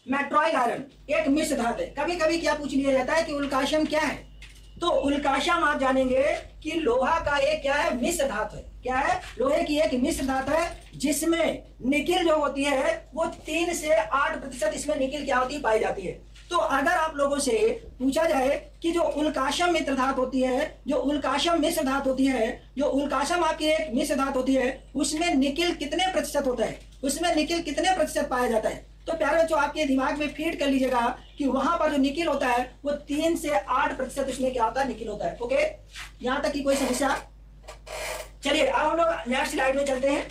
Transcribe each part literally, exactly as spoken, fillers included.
मेट्रॉइल iron एक मिश्र धातु है। कभी कभी क्या पूछ लिया जाता है कि उल्काशम क्या है, तो उल्काशम आप जानेंगे कि लोहा का एक क्या है, मिश्र धातु है। क्या है, लोहे की एक मिश्र धातु है जिसमें निकिल जो होती है वो तीन से आठ प्रतिशत इसमें निकिल क्या होती है, पाई जाती है। तो अगर आप लोगों से पूछा जाए कि जो उल्काशम मिश्र धातु होती है, जो उल्काशम मिश्र धातु होती है, जो उल्काशम आपकी एक मिश्र धातु होती है, उसमें निकिल कितने प्रतिशत होता है, उसमें निकिल कितने प्रतिशत पाया जाता है, तो प्यारे बच्चों आपके दिमाग में फीड कर लीजिएगा कि वहां पर जो निकिल होता है वो तीन से आठ प्रतिशत उसमें क्या होता है, निकिल होता है। ओके, यहां तक की कोई समस्या? चलिए अब हम लोग नेक्स्ट स्लाइड में चलते हैं।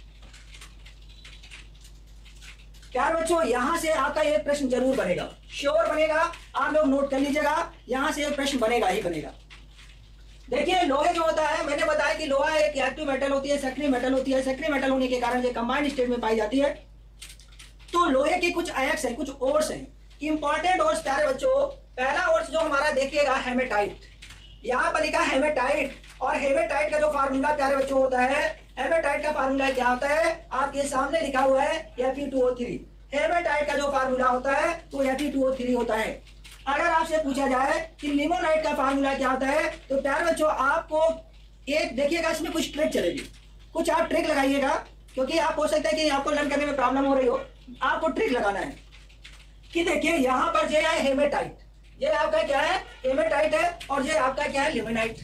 प्यारे बच्चों यहां से आपका एक प्रश्न जरूर बनेगा, श्योर बनेगा, आप लोग नोट कर लीजिएगा, यहां से एक प्रश्न बनेगा ही बनेगा। देखिए लोहे जो होता है, मैंने बताया कि लोहा एक एक्टिव मेटल होती है, सक्रिय मेटल होती है। सक्रिय मेटल होने के कारण ये कंबाइंड स्टेट में पाई जाती है। तो लोहे की कुछ अयस्क है, कुछ ओर्स हैं, इंपॉर्टेंट ओर्स। प्यारे बच्चों पहला ओर्स जो हमारा देखिएगा हेमेटाइट, यहाँ पर लिखा हेमेटाइट, और हेमेटाइट का जो फार्मूला प्यारे बच्चों होता है, हेमेटाइट का फार्मूला क्या होता है, आपके सामने लिखा हुआ है F E two O three. Hematite का जो फार्मूला होता है वो F E two O three होता है। अगर आपसे पूछा जाए कि लिमोनाइट का फार्मूला क्या होता है, तो प्यारे बच्चों आपको एक देखिएगा, इसमें कुछ ट्रिक चलेगी, कुछ आप ट्रिक लगाइएगा, क्योंकि आप हो सकता है कि आपको लर्न करने में प्रॉब्लम हो रही हो। आपको ट्रिक लगाना है कि देखिए यहां पर ये है हेमेटाइट, ये आपका क्या है, हेमेटाइट है, और ये आपका क्या है, लिमोनाइट।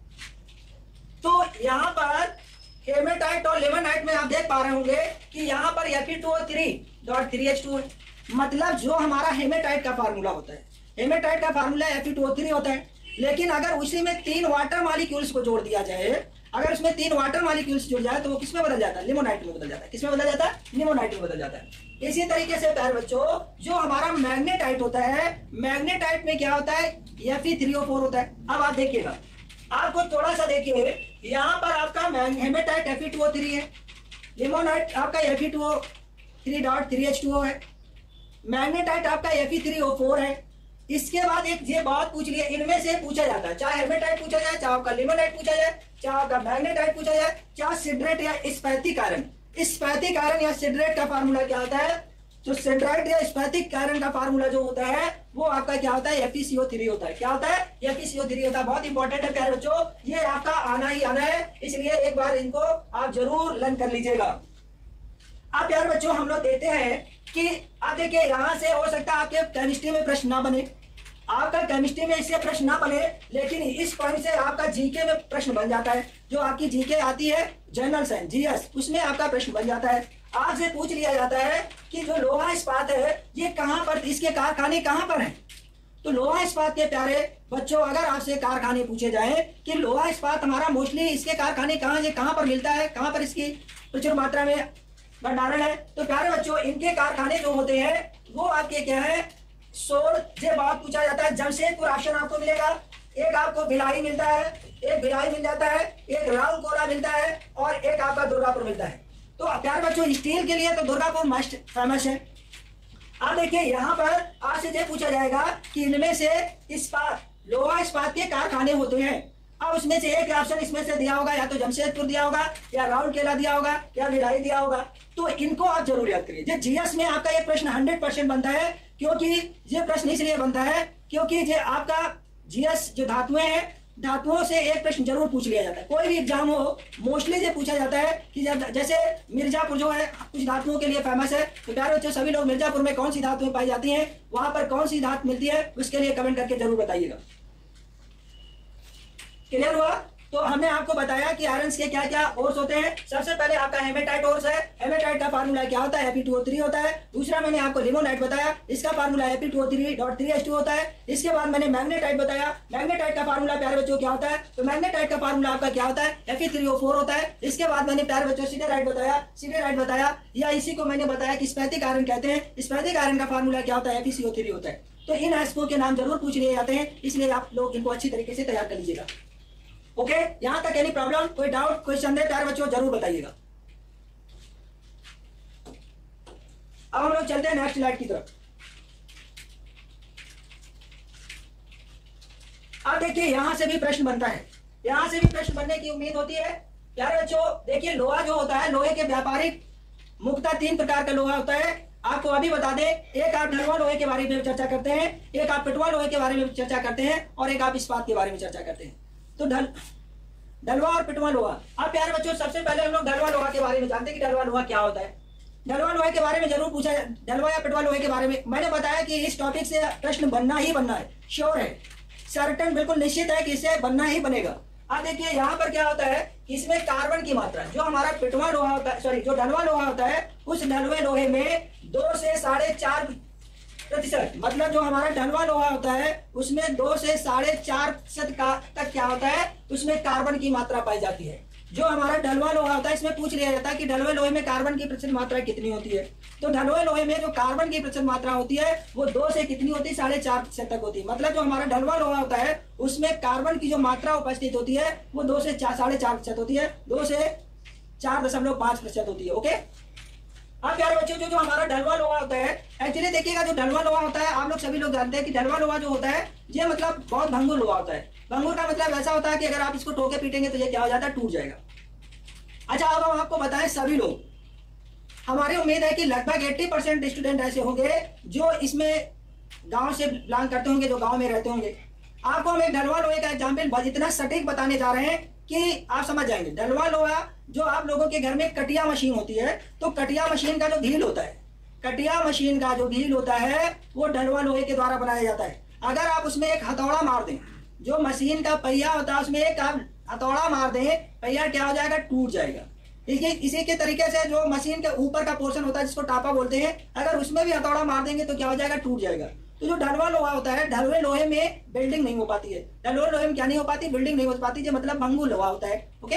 तो यहां पर हेमेटाइट और लिमोनाइट में आप देख पा रहे होंगे कि यहां पर F E two O three dot three H two है। मतलब जो हमारा हेमेटाइट का फार्मूला होता है, हेमेटाइट का formula F E two O three होता है। लेकिन अगर उसी में तीन वाटर मॉलिक्यूल्स को जोड़ दिया जाए, अगर उसमें तीन वाटर मॉलिक्यूल्स जुड़ जाए तो वो किसमें बदल जाता है, लिमोनाइट में बदल जाता है। किसमें बदल जाता है, लिमोनाइट में बदल जाता है। इसी तरीके से प्यारे बच्चों जो हमारा मैग्नेटाइट होता है, मैग्नेटाइट में क्या होता है, F E three O four होता है। अब आप देखिएगा, आपको थोड़ा सा देखिए, यहाँ पर आपका hematite F E two O three है, लिमोनाइट आपका F E two O three dot three H two O है, मैग्नेटाइट आपका F E three O four है। इसके बाद एक ये बात पूछ लिया, इनमें से पूछा जाता है, चाहे हेमेटाइट पूछा जाए, चाहे आपका लिमोनाइट पूछा जाए, चाहे आपका मैग्नेटाइट पूछा जाए, चाहे सिड्रेट या स्पैथिक आयरन। स्पैथिक आयरन या सिड्रेट का फार्मूला क्या होता है, तो सिड्रेट या स्पैथिक आयरन का फार्मूला जो होता है वो आपका क्या होता है, F E C O three होता है। क्या होता है, F E C O three होता है। बहुत इंपॉर्टेंट है प्यारे बच्चों, ये आपका आना ही आना है, इसलिए एक बार इनको आप जरूर लर्न कर लीजिएगा। अब प्यारे बच्चों हम लोग देते हैं कि आप देखिए यहां से हो सकता है आपके केमिस्ट्री में प्रश्न ना बने, आपका केमिस्ट्री में इससे प्रश्न ना बने, लेकिन इस पॉइंट से आपका जीके में प्रश्न बन जाता है। जो आपकी जीके आती है जनरल साइंस जीएस, उसमें आपका प्रश्न बन जाता है। आपसे पूछ लिया जाता है कि जो लोहा इस्पात है ये कहां पर, इसके कारखाने कहां पर हैं। तो लोहा इस्पात के प्यारे बच्चों अगर आपसे कारखाने पूछे जाए कि लोहा इस्पात हमारा मोस्टली इसके कारखाने कहाँ, ये कहां पर मिलता है, कहां पर इसकी प्रचुर मात्रा में भंडारण है, तो प्यारे बच्चों इनके कारखाने जो होते हैं वो आपके क्या है, सोल से बात पूछा जाता है। जमशेदपुर राशन आपको मिलेगा, एक आपको भिलाई मिलता है, एक भिलाई मिल जाता है, एक राउरकेला मिलता है, और एक आपका दुर्गापुर मिलता है। तो प्यारे बच्चों स्टील के लिए तो दुर्गापुर मस्ट फेमस है। अब देखिए यहाँ पर आपसे ये पूछा जाएगा कि इनमें से इस्पात, लोहा इस्पात के कारखाने होते हैं। अब उसमें से एक ऑप्शन इसमें से दिया होगा, या तो जमशेदपुर दिया होगा, या राउरकेला दिया होगा, या भिलाई दिया होगा। तो इनको आप जरूर याद करिए। ये जीएस में आपका ये प्रश्न हंड्रेड परसेंट बनता है, क्योंकि ये प्रश्न इसलिए बनता है क्योंकि ये आपका जीएस जो धातुएं हैं, धातुओं से एक प्रश्न जरूर पूछ लिया जाता है। कोई भी एग्जाम हो मोस्टली ये पूछा जाता है कि जैसे मिर्जापुर जो है कुछ धातुओं के लिए फेमस है, तो प्यारे बच्चों सभी लोग मिर्जापुर में कौन सी धातुएं पाई जाती हैं, वहां पर कौन सी धातु मिलती है, उसके लिए कमेंट करके जरूर बताइएगा। क्लियर हुआ? तो हमने आपको बताया कि आयरन्स के क्या क्या ओर्स होते हैं। सबसे पहले आपका हेमेटाइट ओर्स है, हेमेटाइट का फार्मूला क्या होता है, F E two O three होता है। दूसरा मैंने आपको लिमोनाइट बताया, इसका formula F E two O three dot three H two होता है। इसके बाद मैंने मैग्नेटाइट बताया, मैग्नेटाइट का फार्मूला प्यारे बच्चों क्या होता है, तो मैग्नेटाइट का फार्मूला आपका क्या होता है, F E three O four होता है। इसके बाद मैंने प्यारे बच्चों सिडेराइट बताया, सिडेराइट बताया, या इसी को मैंने बताया कि स्पैथिक आयरन कहते हैं। स्पैथिक आयरन का फार्मूला क्या होता है, F E C O three होता है। तो इन अयस्कों के नाम जरूर पूछ लिए जाते हैं, इसलिए आप लोग इनको अच्छी तरीके से तैयार कर लीजिएगा। Okay okay? यहां तक एनी प्रॉब्लम, कोई डाउट, कोई संदेह प्यारे बच्चों जरूर बताइएगा। अब हम लोग चलते हैं नेक्स्ट स्लाइड की तरफ। अब देखिए यहां से भी प्रश्न बनता है, यहां से भी प्रश्न बनने की उम्मीद होती है। प्यारे बच्चों देखिए लोहा जो होता है, लोहे के व्यापारिक मुख्यतः तीन प्रकार का लोहा होता है। आपको अभी बता दें, एक आप ढलवा लोहे के बारे में चर्चा करते हैं, एक आप पिटवा लोहे के बारे में चर्चा करते हैं, और एक आप इस्पात के बारे में चर्चा करते हैं। तो ढल ढलवा और पिटवा लोहा। अब प्यारे बच्चों, सबसे पहले हम लोग ढलवा लोहा के बारे में जानते हैं कि ढलवा लोहा क्या होता है। ढलवा लोहे के बारे में जरूर पूछा, ढलवा या पिटवा लोहे के बारे में मैंने बताया कि इस टॉपिक से प्रश्न बनना ही बनना है, श्योर है, सर्टेन, बिल्कुल निश्चित है कि इससे बनना ही बनेगा। अब देखिए यहाँ पर क्या होता है, इसमें कार्बन की मात्रा, जो हमारा पिटवा लोहा होता है, सॉरी जो ढलवा लोहा होता है, उस ढलवे लोहे में दो से साढ़े चार प्रतिशत, मतलब जो हमारा ढलवा लोहा होता है उसमें दो से साढ़े चार प्रतिशत का तक क्या होता है, उसमें कार्बन की मात्रा पाई जाती है। जो हमारा ढलवा लोहा होता है, इसमें पूछ लिया जाता है कि ढलवे लोहे में कार्बन की प्रतिशत मात्रा कितनी होती है। तो ढलवे लोहे में जो कार्बन की प्रतिशत मात्रा होती है वो दो से कितनी होती है, साढ़े चार प्रतिशत तक होती है। मतलब जो हमारा ढलवा लोहा होता है उसमें कार्बन की जो मात्रा उपस्थित होती है वो दो से चार साढ़े चार प्रतिशत होती है, दो से चार दशमलव पांच प्रतिशत होती है। ओके, अब प्यारे बच्चों, जो जो हमारा ढलवा लोहा होता है, एक्चुअली देखिएगा जो ढलवा लोहा होता है, आप लोग सभी लोग जानते हैं कि ढलवा लोहा जो होता है ये मतलब बहुत भंगुर लोहा होता है। भंगुर का मतलब ऐसा होता है कि अगर आप इसको ठोके पीटेंगे तो ये क्या हो जाता है, टूट जाएगा। अच्छा, अब हम आपको बताएं, सभी लोग, हमारी उम्मीद है कि लगभग अस्सी परसेंट स्टूडेंट ऐसे होंगे जो इसमें गांव से बिलोंग करते होंगे, जो गांव में रहते होंगे। आपको हम एक ढलवा लोहे का एग्जाम्पल इतना सटीक बताने जा रहे हैं कि आप समझ जाएंगे। ढलवा लोहा, जो आप लोगों के घर में कटिया मशीन होती है, तो कटिया मशीन का जो ढील होता है, कटिया मशीन का जो ढील होता है वो ढलवा लोहे के द्वारा बनाया जाता है। अगर आप उसमें एक हथौड़ा मार दें, जो मशीन का पहिया होता है उसमें एक आप हथौड़ा मार दें, पहिया क्या हो जाएगा, टूट जाएगा। देखिए, इसी के तरीके से जो मशीन के ऊपर का पोर्शन होता है जिसको टापा बोलते हैं, अगर उसमें भी हथौड़ा मार देंगे तो क्या हो जाएगा, टूट जाएगा। तो जो ढलवा लोहा होता है, ढलवे लोहे में बिल्डिंग नहीं हो पाती है। ढलवे लोहे में क्या नहीं हो पाती, बिल्डिंग नहीं हो पाती, जो मतलब भंगुर लोहा होता है। ओके,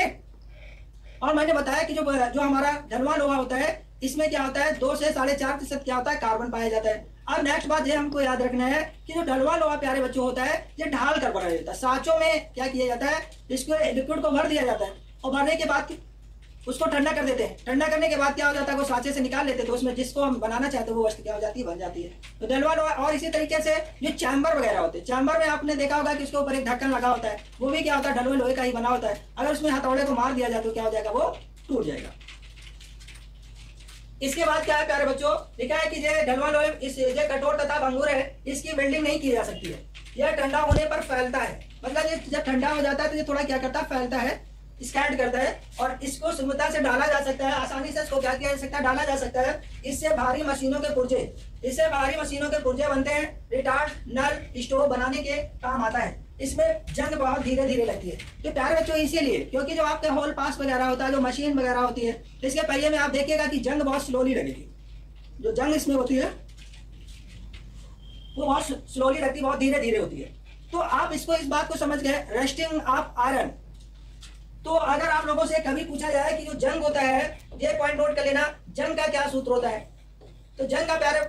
और मैंने बताया कि जो जो हमारा ढलवा लोहा होता है इसमें क्या होता है, दो से साढ़े चार प्रतिशत क्या होता है, कार्बन पाया जाता है। अब नेक्स्ट बात ये हमको याद रखना है कि जो ढलवा लोहा प्यारे बच्चों होता है, ये ढाल कर बनाया जाता है। सांचों में क्या किया जाता है, इसको लिक्विड को भर दिया जाता है, और भरने के बाद उसको ठंडा कर देते हैं। ठंडा करने के बाद क्या हो जाता है, वो सांचे से निकाल लेते हैं, तो उसमें जिसको हम बनाना चाहते हैं वो वस्तु क्या हो जाती है, बन जाती है। तो ढलवा लोहा, और इसी तरीके से जो चैम्बर वगैरह होते हैं, चैम्बर में आपने देखा होगा कि उसके ऊपर एक ढक्कन लगा होता है, वो भी क्या होता है, ढलवे लोहे का ही बना होता है। अगर उसमें हथौड़े को मार दिया जाए तो क्या हो जाएगा, वो टूट जाएगा। इसके बाद क्या है प्यारे बच्चों, लिखा है कि ये ढलवा लोहे इस ये कठोर तथा भंगुर है, इसकी वेल्डिंग नहीं की जा सकती है। यह ठंडा होने पर फैलता है, मतलब ये जब ठंडा हो जाता है तो ये थोड़ा क्या करता है, फैलता है, स्कैड करता है, और इसको सुगमता से डाला जा सकता है, आसानी से इसको क्या किया जा सकता है, डाला जा सकता है। इससे भारी मशीनों के पुर्जे इससे भारी मशीनों के पुर्जे बनते हैं, रिटार्ड, नल, स्टोव बनाने के काम आता है। इसमें जंग बहुत धीरे धीरे लगती है। तो प्यारे बच्चों, इसीलिए क्योंकि जो आपके होल पास वगैरह होता है, जो मशीन वगैरह होती है, इसके पहिए में आप देखिएगा कि जंग बहुत स्लोली लगेगी। जो जंग इसमें होती है वो बहुत स्लोली लगती है, बहुत धीरे धीरे होती है। तो आप इसको इस बात को समझ गए, रेस्टिंग ऑफ आयरन। तो अगर आप लोगों से कभी पूछा जाए कि जो जंग होता है, ये पॉइंट नोट कर लेना, जंग का क्या सूत्र होता है। तो जंग का प्यारे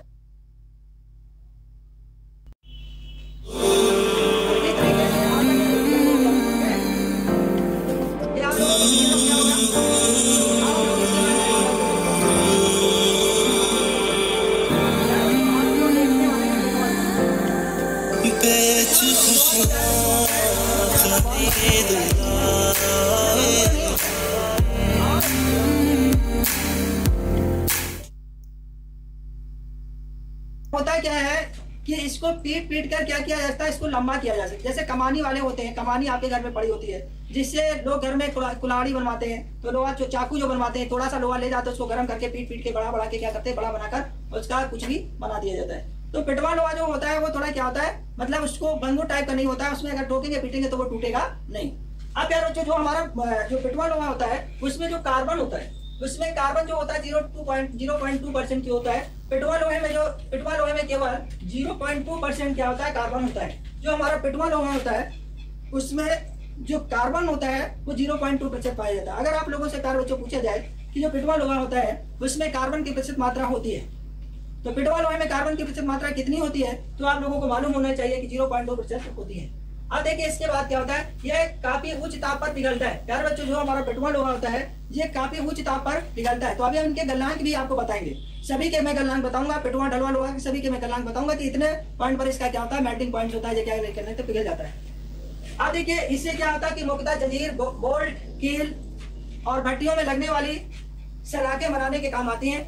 होता क्या है कि इसको पीट पीट कर क्या किया जाता है, इसको लंबा किया जा सकता है। जैसे कमानी वाले होते हैं, कमानी आपके घर में पड़ी होती है, जिससे लोग घर में कुल्हाड़ी बनवाते हैं। तो लोहा जो चाकू जो बनवाते हैं, थोड़ा सा लोहा ले जाते हैं, उसको गर्म करके पीट पीट के बड़ा बड़ा के क्या करते हैं, बड़ा बनाकर उसका कुछ भी बना दिया जाता है। तो पिटवा लोहा जो होता है वो थोड़ा क्या होता है, मतलब उसको भंगुर टाइप का नहीं होता है, उसमें अगर ठोकेंगे पीटेंगे तो वो टूटेगा नहीं। अब यार जो हमारा जो पिटवा लोहा होता है उसमें जो कार्बन होता है, उसमें कार्बन जो होता है zero two point zero point two percent की होता है। पिटवा लोहे में जो पिटवा लोहे में केवल जीरो पॉइंट टू परसेंट क्या होता है, कार्बन होता है। जो हमारा पिटवा लोहा होता है उसमें जो कार्बन होता है वो जीरो पॉइंट टू प्रतिशत पाया जाता है। अगर आप लोगों से प्यारे बच्चों पूछा जाए कि जो पिटवा लोहा होता है उसमें कार्बन की प्रतिशत मात्रा होती है, तो पिटवा लोहे में कार्बन की प्रतिशत मात्रा कितनी होती है, तो आप लोगों को मालूम होना चाहिए कि जीरो पॉइंट टू प्रतिशत होती है। अब देखिए इसके बाद क्या होता है, यह काफी उच्च ताप पर पिघलता है। प्यारे बच्चों, जो हमारा पिटवा लोहा होता है ये काफी उच्च ताप पर पिघलता है। तो अभी हम इनके गलनांक भी आपको बताएंगे, सभी के मैं गलनांक बताऊंगा, पिटवा ढलवा लोहा के सभी के मैं गलनांक बताऊंगा कि इतने पॉइंट पर इसका क्या होता है, मेल्टिंग पॉइंट होता है, ये क्या करने से पिघल जाता है। अब देखिए इससे क्या होता है कि मुख्यतः जंजीर, बोल्ट, कील और भट्टियों में लगने वाली सलाखें बनाने के काम आती हैं।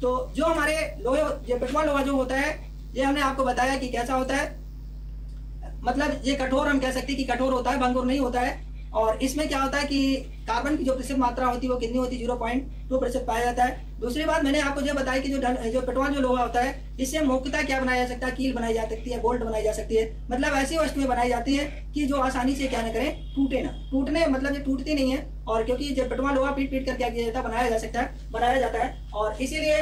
तो जो हमारे लोहे ये पेटवा लोहा जो होता है, ये हमने आपको बताया कि कैसा होता है, मतलब ये कठोर हम कह सकते हैं कि कठोर होता है, भंगुर नहीं होता है। और इसमें क्या होता है कि कार्बन की जो प्रतिशत मात्रा होती है वो कितनी होती है, जीरो पॉइंट टू प्रतिशत पाया जाता है। दूसरी बात मैंने आपको जो बताया कि जो जो पेटवान जो लोहा होता है, इससे मुख्यतः क्या बनाया जा सकता है, कील बनाई जा सकती है, बोल्ट बनाई जा सकती है। मतलब ऐसी वस्तुएं बनाई जाती है कि जो आसानी से क्या न करें, टूटे ना। टूटने मतलब ये टूटती नहीं है, और क्योंकि जो पेटवान लोहा पीट पीट कर क्या किया जाता है, बनाया जा सकता है, बनाया जाता है। और इसीलिए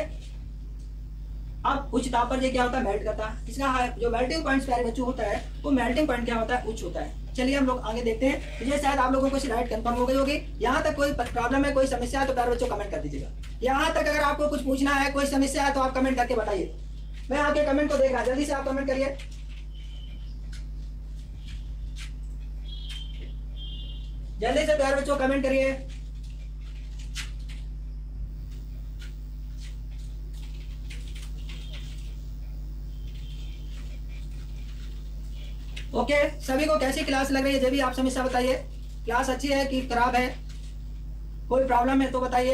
अब उच्च ताप पर ये क्या होता है, मेल्ट करता है। इसका जो मेल्टिंग पॉइंट प्यारे बच्चों होता है, वो मेल्टिंग पॉइंट क्या होता है, उच्च होता है। चलिए हम लोग आगे देखते हैं। तो ये शायद आप लोगों को राइट कंफर्म हो गई होगी। यहाँ तक कोई प्रॉब्लम है, कोई समस्या है तो प्यारे बच्चों कमेंट कर दीजिएगा। यहाँ तक अगर आपको कुछ पूछना है, कोई समस्या है तो आप कमेंट करके बताइए। मैं आपके कमेंट को देख रहा, जल्दी से आप कमेंट करिए। जल्दी से प्यारे बच्चों कमेंट करिए। ओके okay, सभी को कैसी क्लास लग रही है, जब भी आप समस्या बताइए। क्लास अच्छी है कि खराब है, कोई प्रॉब्लम है तो बताइए।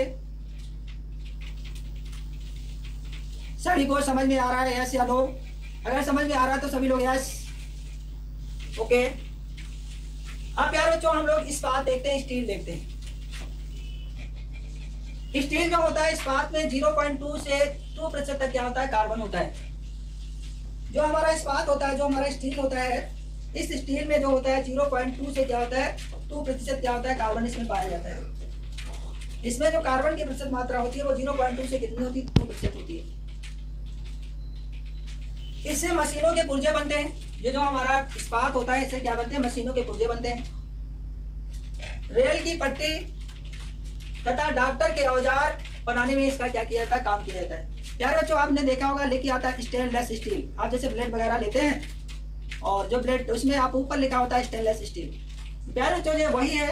सभी को समझ में आ रहा है यस या नो? अगर समझ में आ रहा है तो सभी लोग यस। ओके, अब प्यारे बच्चों हम लोग इस्पात देखते हैं, स्टील देखते हैं। स्टील जो होता है, इस्पात में जीरो पॉइंट टू से टू प्रतिशत तक क्या होता है, कार्बन होता है। जो हमारा इस्पात होता है, जो हमारा स्टील होता है, इस स्टील में जो होता है जीरो पॉइंट टू से क्या होता है, टू प्रतिशत क्या होता है, कार्बन इसमें पाया जाता है। इसमें जो कार्बन की प्रतिशत मात्रा होती है वो जीरो पॉइंट टू से कितनी होती है, टू प्रतिशत होती है। इससे मशीनों के पुर्जे बनते हैं। ये जो हमारा इस्पात होता है, इससे क्या बनते हैं, मशीनों के पुर्जे बनते हैं। रेल की पट्टी तथा डॉक्टर के औजार बनाने में इसका क्या किया जाता है, काम किया जाता है। यार बच्चों आपने देखा होगा लिखा आता है स्टेनलेस स्टील। आप जैसे ब्लेड वगैरह लेते हैं और जो ब्लेड उसमें आप ऊपर लिखा होता है स्टेनलेस स्टील। प्यारे बच्चों ये वही है।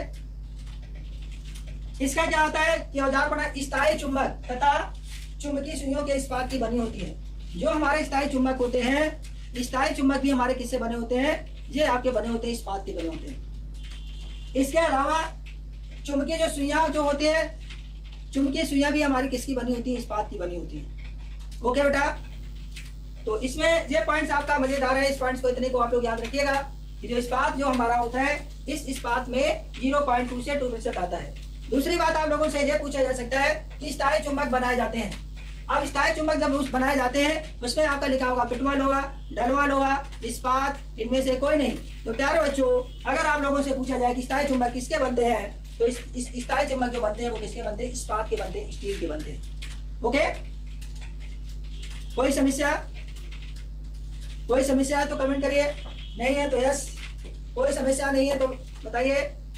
इसका क्या होता है कि औजार बना स्थायी चुंबक तथा चुंबकीय सुइयों के इस्पात की बनी होती है। जो हमारे स्थायी चुंबक होते हैं, स्थायी चुंबक भी हमारे किससे बने होते हैं, ये आपके बने होते हैं, इस्पात के बने होते हैं। इसके अलावा चुंबकीय जो सुइयां जो होती है, चुंबकीय सुइयां भी हमारी किसकी बनी होती है, इस्पात की बनी होती है। ओके बेटा, तो इसमें ये पॉइंट्स आपका मजेदार है। इस पॉइंट्स को इतने को आप लोग याद रखिएगा कि जो इस्पात जो हमारा होता है, इस इस्पात में जीरो पॉइंट टू से टू प्रतिशत आता है। दूसरी बात आप लोगों से ये पूछा जा सकता है कि स्थायी चुंबक बनाए जाते हैं। अब स्थायी चुंबक जब उस बनाए जाते हैं, उसमें आपका लिखा होगा पिटवा लोहा, डलवा लोहा, इस्पात, इनमें से कोई नहीं। तो प्यारे बच्चों, अगर आप लोगों से पूछा जाए कि स्थायी चुंबक किसके बनते हैं, तो इस, इस स्थायी चुंबक जो बनते हैं वो किसके बनते हैं, इस्पात के बनते हैं, स्टील के बनते हैं। ओके, कोई समस्या? कोई समस्या है तो कमेंट करिए, नहीं है तो यस। कोई समस्या नहीं है तो बताइए।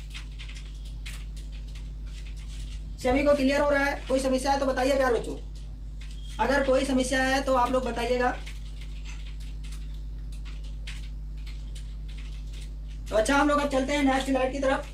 सभी को क्लियर हो रहा है? कोई समस्या है तो बताइए प्यारे बच्चों। अगर कोई समस्या है तो आप लोग बताइएगा। तो अच्छा, हम लोग अब चलते हैं नेक्स्ट स्लाइड की तरफ।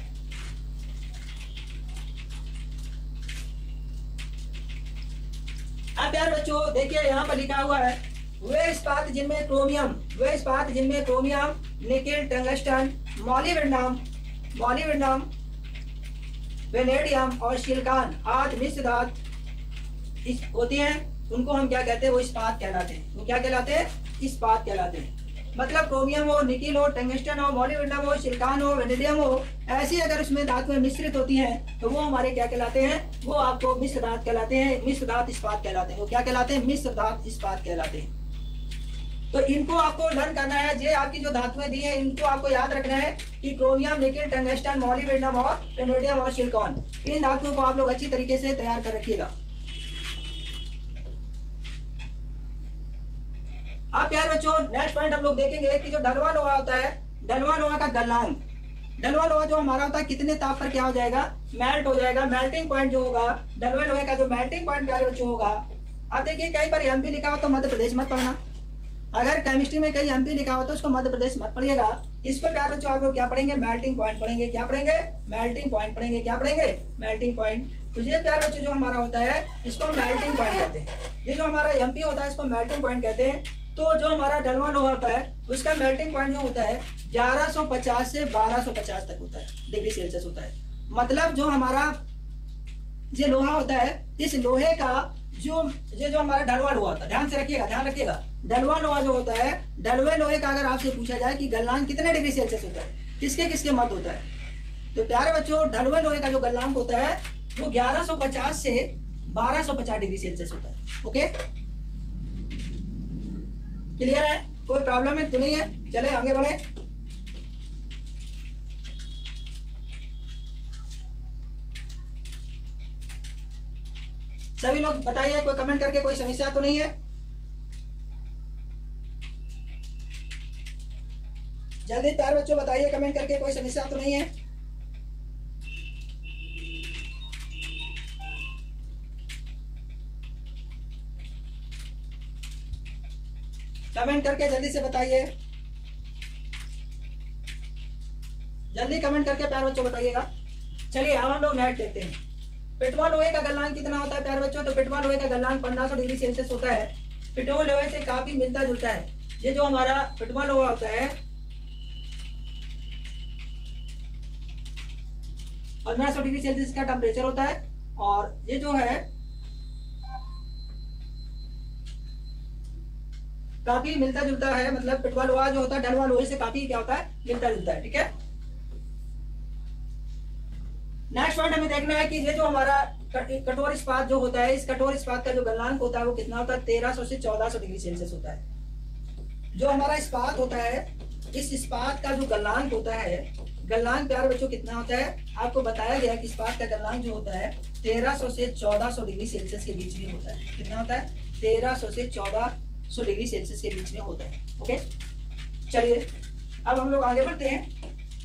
अब प्यारे बच्चों देखिए, यहाँ पर लिखा हुआ है वे इस्पात जिनमें क्रोमियम वे इस्पात जिनमें chromium, nickel, tungsten, molybdenum molybdenum vanadium और सिलिकॉन आदि मिश्र धातु होती हैं, उनको हम क्या कहते हैं, वो इस्पात कहलाते हैं। वो क्या कहलाते हैं, इस्पात कहलाते हैं। मतलब क्रोमियम हो, निकेल हो, टंगस्टन हो, मॉलिब्डेनम हो, सिलिकॉन हो, वेनेडियम हो, ऐसी अगर उसमें धातुएं मिश्रित होती हैं तो वो हमारे क्या कहलाते हैं, वो आपको मिश्र धातु कहलाते हैं, मिश्र धातु इस्पात कहलाते हैं। वो क्या कहलाते हैं, मिश्र धातु इस्पात कहलाते हैं। तो इनको आपको लर्न करना है। ये आपकी जो धातुएं दी हैं, इनको आपको याद रखना है कि क्रोमियम, निकेल, टंगस्टन, मॉलिब्डेनम और वेनेडियम और सिलिकॉन, इन धातुओं को आप लोग अच्छी तरीके से तैयार कर रखिएगा। अब प्यारे बच्चों, नेक्स्ट पॉइंट हम लोग देखेंगे कि जो डलवा लोहा होता है, डलवा लोहा का गलनांक, डलवा लोहा जो हमारा होता है कितने ताप पर क्या हो जाएगा, मेल्ट हो जाएगा। मेल्टिंग पॉइंट जो होगा, डलवा लोहे का जो मेल्टिंग पॉइंट प्यारे बच्चों होगा, अब देखिए कहीं पर एमपी लिखा हो तो मध्य प्रदेश मत पढ़ना। अगर केमिस्ट्री में कहीं एमपी लिखा हो तो उसको मध्य प्रदेश मत पढ़िएगा। इस पर प्यारे बच्चों आप लोग क्या पढ़ेंगे, मेल्टिंग पॉइंट पढ़ेंगे। क्या पढ़ेंगे, मेल्टिंग पॉइंट पढ़ेंगे। क्या पढ़ेंगे, मेल्टिंग पॉइंट। तो ये प्यारे बच्चों जो हमारा होता है, इसको मेल्टिंग पॉइंट कहते हैं। ये जो हमारा एमपी होता है, इसको मेल्टिंग पॉइंट कहते हैं। तो जो हमारा डलवा लोहा होता है, उसका मेल्टिंग पॉइंट जो होता है ग्यारह सौ पचास से बारह सौ पचास तक होता है, डिग्री सेल्सियस होता है। मतलब जो हमारा ये लोहा होता है, इस लोहे का जो ये जो हमारा ढलवा लोहा होता है, ध्यान से रखिएगा, ध्यान रखिएगा, ढलवा लोहा जो होता है, ढलवे लोहे का अगर आपसे पूछा जाए कि गलनांक कितने डिग्री सेल्सियस होता है, किसके किसके मत होता है, तो प्यारे बच्चों ढलवे लोहे का जो गलनांक होता है वो ग्यारह सौ पचास से बारह सौ पचास डिग्री सेल्सियस होता है। ओके, क्लियर है, कोई प्रॉब्लम है तो नहीं है? चले आगे बढ़े। सभी लोग बताइए, कोई कमेंट करके, कोई समस्या तो नहीं है? जल्दी प्यारे बच्चों बताइए कमेंट करके, कोई समस्या तो नहीं है? कमेंट करके जल्दी से बताइए, जल्दी कमेंट करके प्यारे बच्चों बताइएगा। चलिए अब हम लोग नेट देखते हैं। पिटवा लोहे का गलनांक कितना होता है प्यारे बच्चों? तो पिटवा लोहे का गलनांक पंद्रह सौ डिग्री सेल्सियस होता है। पिटवा लोहे से काफी मिलता जुलता है। ये जो हमारा पिटवा लोहा होता है पंद्रह सौ डिग्री सेल्सियस का टेम्परेचर होता है, और ये जो है काफी मिलता जुलता है, मतलब पिटवा लोहा जो होता है ढलवा लोहे से काफी क्या होता है, मिलता जुलता है। ठीक है, नेक्स्ट पॉइंट हमें देखना है कि ये जो हमारा कठोर इस्पात जो होता है, इस कठोर इस्पात का जो गलनांक होता है वो कितना होता है? तेरह सौ से चौदह सौ डिग्री सेल्सियस होता है। जो हमारा इस्पात होता है, इस इस्पात का जो गलनांक होता है, गलनांक प्यारे बच्चों कितना होता है? आपको बताया गया कि इस्पात का गलनांक जो होता है तेरह सौ से चौदह सौ डिग्री सेल्सियस के बीच में होता है। कितना होता है? तेरह सौ से चौदह सौ डिग्री सेल्सियस के बीच में होता है। ओके, चलिए अब हम लोग आगे बढ़ते हैं।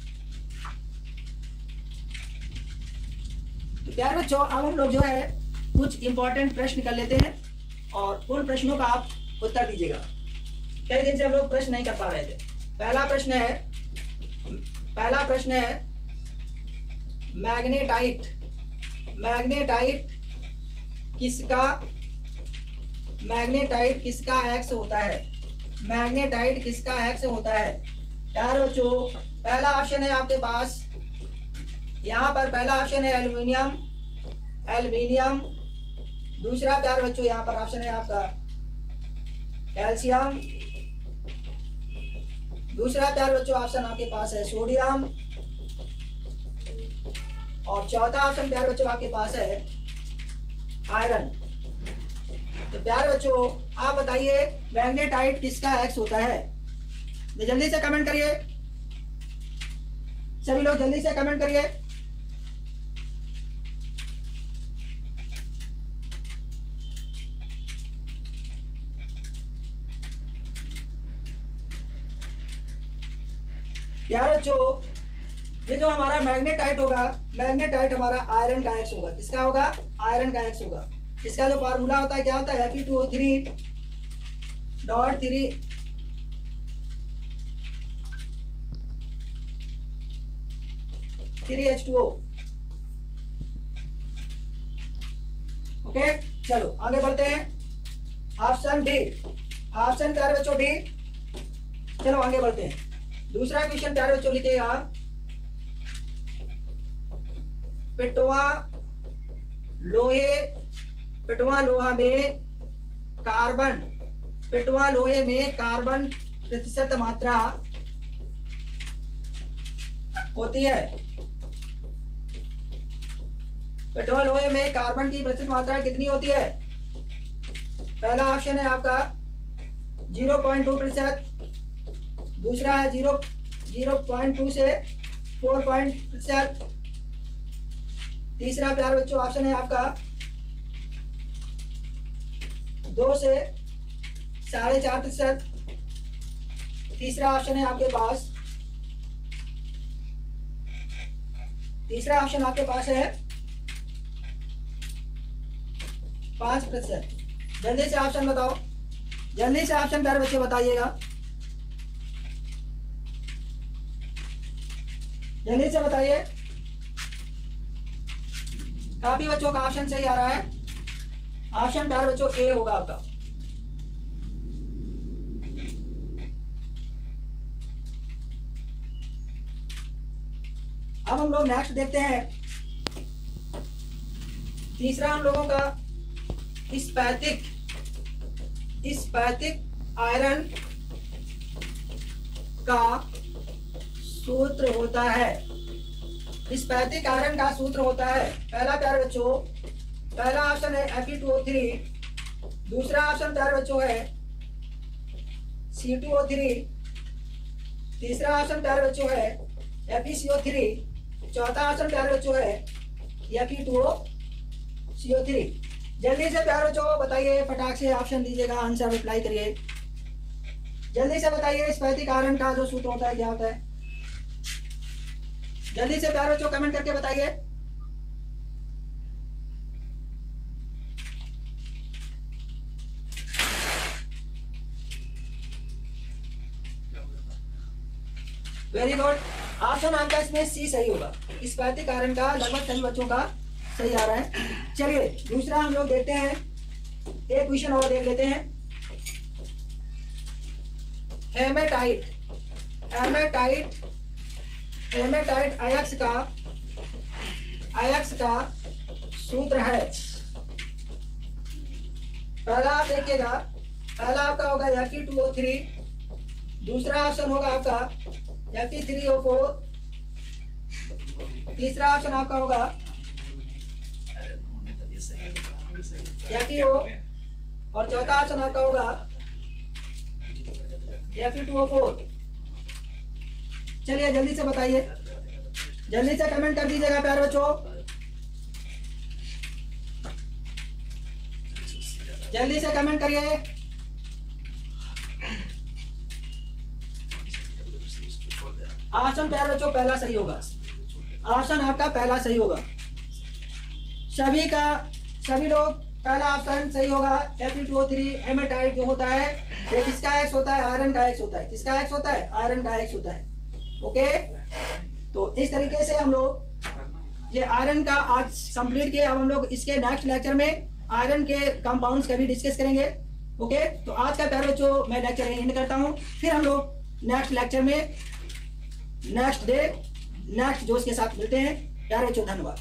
तो प्यारे बच्चों अब हम लोग जो है कुछ इंपॉर्टेंट प्रश्न कर लेते हैं, और उन प्रश्नों का आप उत्तर दीजिएगा। कई दिन से हम लोग प्रश्न नहीं कर पा रहे थे। पहला प्रश्न है, पहला प्रश्न है मैग्नेटाइट, मैग्नेटाइट किसका, मैग्नेटाइट किसका एक्स होता है? मैग्नेटाइट किसका एक्स होता है? प्यारे बच्चों पहला ऑप्शन है आपके पास, यहाँ पर पहला ऑप्शन है एल्यूमिनियम, एल्यूमिनियम। दूसरा प्यारे बच्चों यहाँ पर ऑप्शन है आपका कैल्शियम। दूसरा प्यारे बच्चों ऑप्शन आपके पास है सोडियम, और चौथा ऑप्शन प्यारे बच्चों आपके पास है आयरन। तो प्यारे बच्चों आप बताइए मैग्नेटाइट किसका एक्स होता है? तो जल्दी से कमेंट करिए, सभी लोग जल्दी से कमेंट करिए। प्यारे बच्चों ये जो हमारा मैग्नेटाइट होगा, मैग्नेटाइट हमारा आयरन का एक्स होगा। किसका होगा? आयरन का एक्स होगा। इसका जो फार्मूला होता है क्या होता है? F E two O three dot three three H two O. Okay, चलो आगे बढ़ते हैं। ऑप्शन डी, ऑप्शन प्यारे बच्चों डी। चलो आगे बढ़ते हैं। दूसरा क्वेश्चन प्यारे बच्चों लिखिएगा, पिटवा लोहे, पिटवा लोहा में कार्बन, पिटवा लोहे में कार्बन प्रतिशत मात्रा होती है। पिटवा लोहे में कार्बन की प्रतिशत मात्रा कितनी होती है? पहला ऑप्शन है आपका जीरो पॉइंट टू प्रतिशत, दूसरा है जीरो जीरो पॉइंट टू से फोर पॉइंट प्रतिशत, तीसरा प्यारे बच्चों ऑप्शन है आपका दो से साढ़े चार प्रतिशत, तीसरा ऑप्शन है आपके पास तीसरा ऑप्शन आपके पास है पांच प्रतिशत। जल्दी से ऑप्शन बताओ, जल्दी से ऑप्शन प्यारे बच्चे बताइएगा, जल्दी से बताइए। काफी बच्चों का ऑप्शन सही आ रहा है। ऑप्शन प्यारे बच्चों ए होगा आपका। अब हम लोग नेक्स्ट देखते हैं। तीसरा हम लोगों का स्पैथिक स्पैथिक आयरन का सूत्र होता है। स्पैथिक आयरन का सूत्र होता है, पहला प्यारे बच्चों, पहला ऑप्शन है F E two O three, दूसरा ऑप्शन प्यारे बच्चों है सी टू ओ थ्री, तीसरा ऑप्शन प्यारे बच्चों है F E C O three, चौथा ऑप्शन प्यारे बच्चों है F E two O C O three. जल्दी से प्यारे बच्चों बताइए, फटाक से ऑप्शन दीजिएगा, आंसर रिप्लाई करिए, जल्दी से बताइए स्पैथिक आयरन का जो सूत्र होता है क्या होता है, जल्दी से प्यारे बच्चों कमेंट करके बताइए। वेरी गुड, ऑप्शन आपका इसमें सी सही होगा, स्पैथिक आयरन का लगभग सभी बच्चों का सही आ रहा है। चलिए दूसरा हम लोग देखते हैं, एक क्वेश्चन और देख लेते हैं। हेमेटाइट हेमेटाइट हेमेटाइट आयक्स का आयक्स का सूत्र है। पहला आप देखिएगा, पहला आपका होगा F E two O three, दूसरा ऑप्शन होगा आपका F E three O four, तीसरा ऑप्शन आपका होगा एफ ई ओ, और चौथा ऑप्शन आपका होगा F E two O four. चलिए जल्दी से बताइए, जल्दी से कमेंट कर दीजिएगा प्यारे बच्चों, जल्दी से कमेंट करिए। ऑप्शन प्यारे बच्चों पहला सही होगा, ऑप्शन आपका पहला सही होगा, सभी का सभी लोग पहला ऑप्शन सही होगा। F E two O three hematite जो होता है ये किसका एक्स होता है, आयरन का एक्स होता है, किसका एक्स होता है, आयरन का एक्स होता है। ओके, तो इस तरीके से हम लोग ये आयरन का आज कंप्लीट किए। अब हम लोग इसके नेक्स्ट लेक्चर में आयरन के कंपाउंड्स का भी डिस्कस करेंगे। ओके, तो आज का प्यारे बच्चों मैं लेक्चर एंड करता हूँ, फिर हम लोग नेक्स्ट लेक्चर में नेक्स्ट डे नेक्स्ट जोश के साथ मिलते हैं। प्यारे बच्चों धन्यवाद।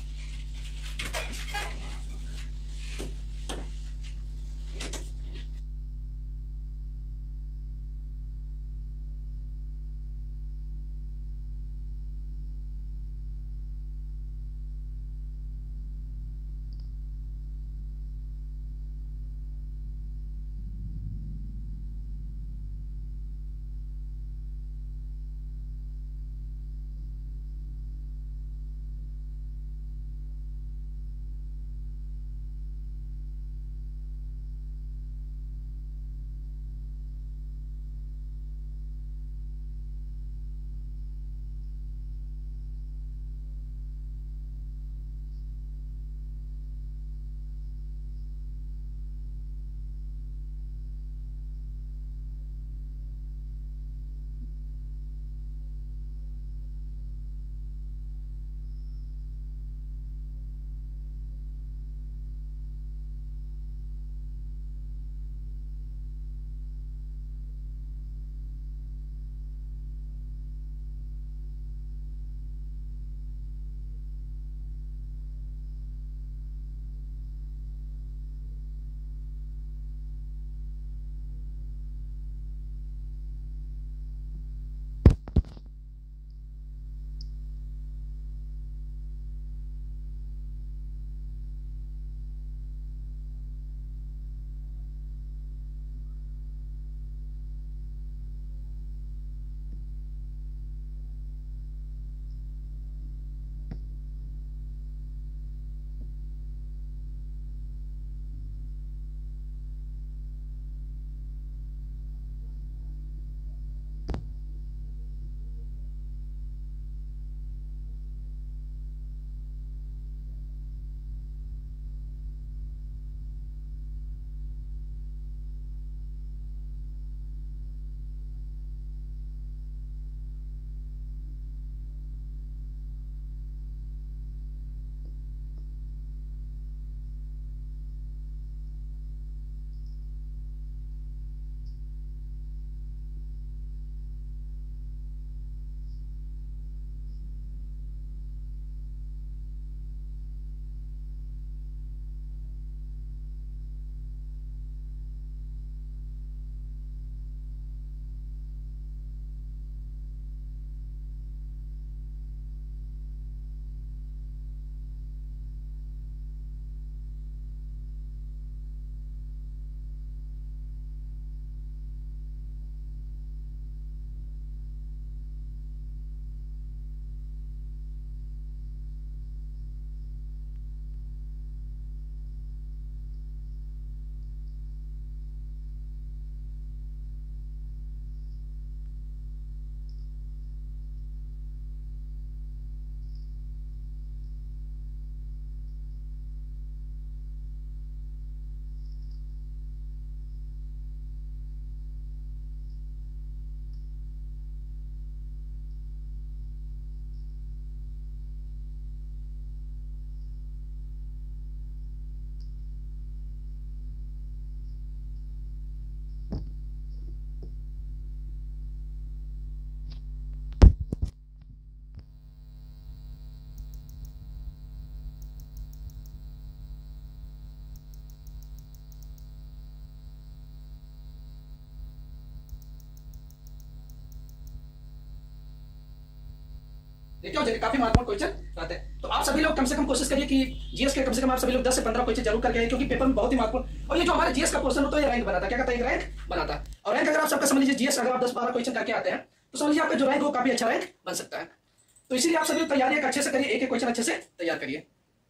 देखिए हो काफी महत्वपूर्ण क्वेश्चन रहते हैं। तो आप सभी लोग कम से कम कोशिश करिए कि जीएस के कम से कम आप सभी लोग दस से पंद्रह क्वेश्चन जरूर करके आइए, क्योंकि पेपर में बहुत ही महत्वपूर्ण। और ये जो हमारे जीएस का क्वेश्चन होता है, रैंक बनाता है, क्या कहता है, रैंक बनाता है। और रैंक अगर आप सबका समझ लीजिए, जीएस अगर आप दस बारह क्वेश्चन करके आते हैं तो समझ लीजिए आपका जो रैंक वो काफी अच्छा रैंक बन सकता है। तो इसीलिए आप सभी तैयारी अच्छे से करिए, एक एक क्वेश्चन अच्छे से तैयार करिए।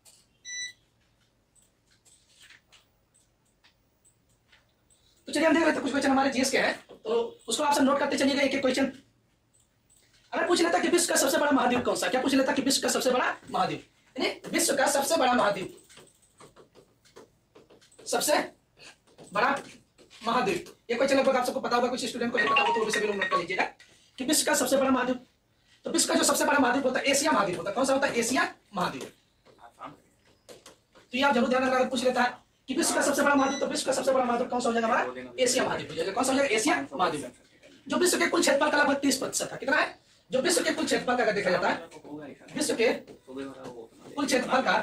तो चलिए हम देख रहे थे कुछ क्वेश्चन हमारे जीएस के हैं, तो उसको आप सब नोट करते चलिएगा एक एक क्वेश्चन। अगर पूछ लेता कि विश्व का सबसे बड़ा महाद्वीप कौन सा, क्या पूछ लेता कि विश्व का सबसे बड़ा महाद्वीप, यानी विश्व का सबसे बड़ा महाद्वीप, सबसे बड़ा महाद्वीप, ये क्वेश्चन लगभग आप सबको पता होगा, कुछ स्टूडेंट को नहीं पता हो तो सभी लोग नोट कर लीजिएगा कि विश्व का सबसे बड़ा महाद्वीप। तो विश्व का जो सबसे बड़ा महाद्वीप होता है एशिया महाद्वीप होता है। कौन सा होता है, एशिया महाद्वीप। तो ये आप जरूर ध्यान रखना, अगर पूछ लेता है कि विश्व का सबसे बड़ा महाद्वीप, तो विश्व का सबसे बड़ा महाद्वीप कौन सा हो जाएगा, हमारा एशिया महाद्वीप हो जाएगा। कौन सा हो जाएगा, एशिया महाद्वीप, जो विश्व के कुल क्षेत्रफल का लगभग तीस प्रतिशत है। कितना है, जो विश्व के कुल क्षेत्रफल का अगर देखा जाता है, विश्व के कुल क्षेत्रफल का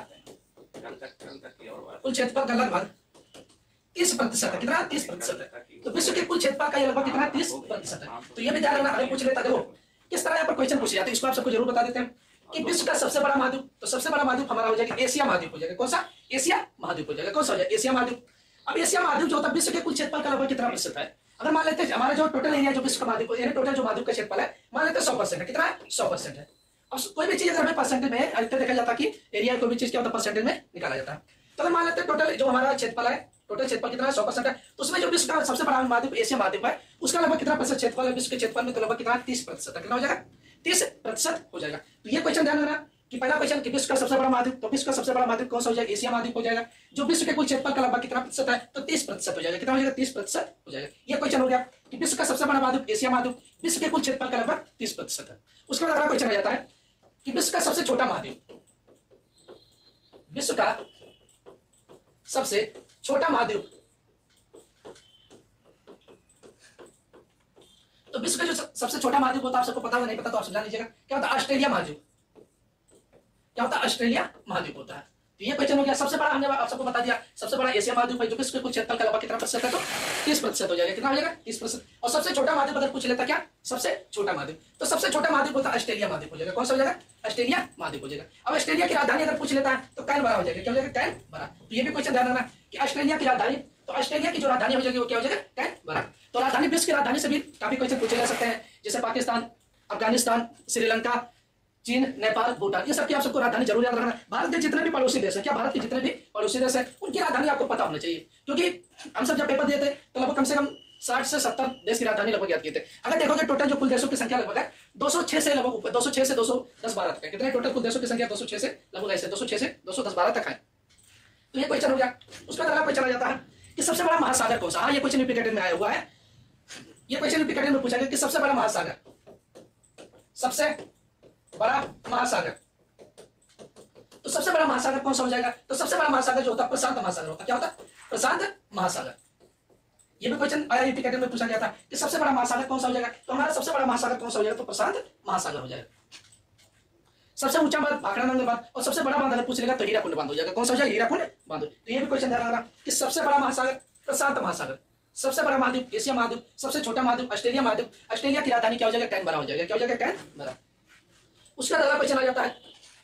कुल क्षेत्रफल का लगभग तीस प्रतिशत है। कितना, तीस प्रतिशत है। तो विश्व के कुल क्षेत्रफल का लगभग कितना, तीस प्रतिशत है। तो ये भी ध्यान रखना, अगर पूछ लेता देखो किस तरह यहाँ पर क्वेश्चन पूछे जाते हैं, इसको आप सबको जरूर बता देते हैं कि विश्व का सबसे बड़ा महाद्वीप, तो सबसे बड़ा महाद्वीप हमारा हो जाएगा एशिया महाद्वीप हो जाएगा। कौन सा, एशिया महाद्वीप हो जाएगा। कौन सा हो जाएगा, एशिया महाद्वीप। अब एशिया महाद्वीप जो होता है विश्व के कुल क्षेत्रफल का लगभग कितना प्रतिशत है, अगर मान लेते हैं हमारा जो टोटल एरिया जो विश्व का महाद्वीप यानी टोटल जो महाद्वीप का क्षेत्रफल है, मान लेते हैं सौ परसेंट है। कितना है, सौ परसेंट है। अब कोई भी चीज अगर हमें परसेंटेज में अधिकतर देखा जाता है कि एरिया कोई भी चीज क्या होता है परसेंटेज में निकाला जाता है। तो अगर मान लेते हैं टोटल जो हमारा क्षेत्रफल है, टोटल क्षेत्रफल कितना है, सौ परसेंट है। तो उसमें जो विश्व का सबसे बड़ा महाद्वीप एशिया महाद्वीप है, उसका लगभग कितना प्रतिशत क्षेत्रफल है, विश्व के क्षेत्रफल में तो लगभग कितना, तीस प्रतिशत है। कितना हो जाएगा, तीस प्रतिशत हो जाएगा। तो ये क्वेश्चन ध्यान रखना कि पहला क्वेश्चन कि विश्व का सबसे बड़ा महाद्वीप, तो विश्व का सबसे बड़ा महाद्वीप कौन सा हो जाएगा, एशिया महाद्वीप हो जाएगा, जो विश्व के कुल क्षेत्रफल का लगभग कितना प्रतिशत है, तो तीस प्रतिशत हो जाएगा। कितना हो जाएगा, तीस प्रतिशत हो जाएगा। ये क्वेश्चन हो गया कि विश्व का सबसे बड़ा महाद्वीप एशिया महाद्वीप, विश्व के कुल क्षेत्रफल का लगभग तीस प्रतिशत है। उसके बाद अगला क्वेश्चन आ जाता है कि विश्व का सबसे छोटा महाद्वीप, विश्व का सबसे छोटा महाद्वीप, तो विश्व का जो सबसे छोटा महाद्वीप होता है, आप सबको पता होगा, नहीं पता तो आप समझा लीजिएगा, क्या होता है, ऑस्ट्रेलिया महाद्वीप। क्या होता है, ऑस्ट्रेलिया महाद्वीप होता है। तो ये क्वेश्चन हो गया। सबसे बड़ा हमने आप सबको बता दिया, सबसे बड़ा एशिया महाद्वीप है, जो विश्व के कुल क्षेत्रफल का लगभग कितना प्रतिशत है, तो तीस प्रतिशत हो जाएगा। कितना हो जाएगा, तीस प्रतिशत। और सबसे छोटा महाद्वीप अगर पूछ लेता क्या, सबसे छोटा महाद्वीप, तो सबसे छोटा महाद्वीप होता है ऑस्ट्रेलिया महाद्वीप हो जाएगा। कौन सा हो जाएगा, ऑस्ट्रेलिया महाद्वीप हो जाएगा। अब ऑस्ट्रेलिया की राजधानी अगर पूछ लेता है तो कैनबरा हो जाएगा। क्या हो जाएगा, कैनबरा। तो ये भी क्वेश्चन ध्यान रखना कि ऑस्ट्रेलिया की राजधानी, तो ऑस्ट्रेलिया की जो राजधानी हो जाएगी वो क्या हो जाएगा, कैनबरा। तो राजधानी, विश्व की राजधानी से भी काफी क्वेश्चन पूछे जा सकते हैं, जैसे पाकिस्तान, अफगानिस्तान, श्रीलंका, चीन, नेपाल, भूटान, ये सब की आप सबको राजधानी जरूर याद रखना। भारत के जितने भी पड़ोसी देश है, क्या भारत के जितने भी पड़ोसी देश है, उनकी राजधानी आपको पता होना चाहिए, क्योंकि हम सब जब पेपर दिए थे तो लगभग कम से कम साठ से सत्तर देश की राजधानी लगभग याद किए थे। अगर देखोगे टोटल जो कुल देशों की संख्या लगभग है दो सौ छह से लगभग दो सौ छह से दो सौ दस बारह तक है। कितने टोटल कुल देशों की संख्या, दो सौ छह से लगभग ऐसे दो सौ छह से दो सौ दस बारह तक है। तो ये क्वेश्चन हो गया। उसका अगला क्वेश्चन आ जाता है कि सबसे बड़ा महासागर कौन सा। हाँ, ये क्वेश्चन यूपी कैडेट में आया हुआ है। ये क्वेश्चन यूपी कैडेट में पूछा गया कि सबसे बड़ा महासागर, सबसे बड़ा महासागर, तो सबसे बड़ा महासागर कौन सा हो जाएगा, तो सबसे बड़ा महासागर जो होता है प्रशांत महासागर होता है। क्या होता है, प्रशांत महासागर। ये भी क्वेश्चन आया यूपी कैडेट में पूछा गया था कि सबसे बड़ा महासागर कौन सा हो जाएगा, तो हमारा सबसे बड़ा महासागर कौन सा हो जाएगा, तो प्रशांत महासागर हो जाएगा। सबसे ऊंचा बांध भाखड़ा नंगर बांध, और सबसे बड़ा बांध अगर पूछ लेगा तो हीराकुंड बांध हो जाएगा। कौन सा हो जाएगा, हीराकुंड बांध। तो ये भी क्वेश्चन ध्यान रखना कि सबसे बड़ा महासागर प्रशांत महासागर, सबसे बड़ा महाद्वीप एशिया महाद्वीप, सबसे छोटा महाद्वीप ऑस्ट्रेलिया महाद्वीप, ऑस्ट्रेलिया की राजधानी क्या हो जाएगा, कैनबरा हो जाएगा। क्या हो जाएगा, कैनबरा। उसका अगला क्वेश्चन आ जाता है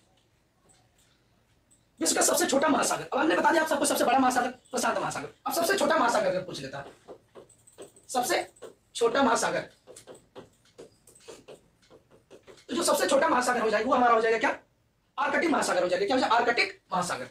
विश्व का सबसे छोटा महासागर। अब हमने बता दिया आप सबको सबसे बड़ा महासागर प्रशांत महासागर। अब सबसे छोटा महासागर अगर पूछ लेता है, सबसे छोटा महासागर, तो जो सबसे छोटा महासागर हो जाएगा वो हमारा हो जाएगा क्या, आर्कटिक महासागर हो जाएगा। क्या हो जाएगा, आर्कटिक महासागर।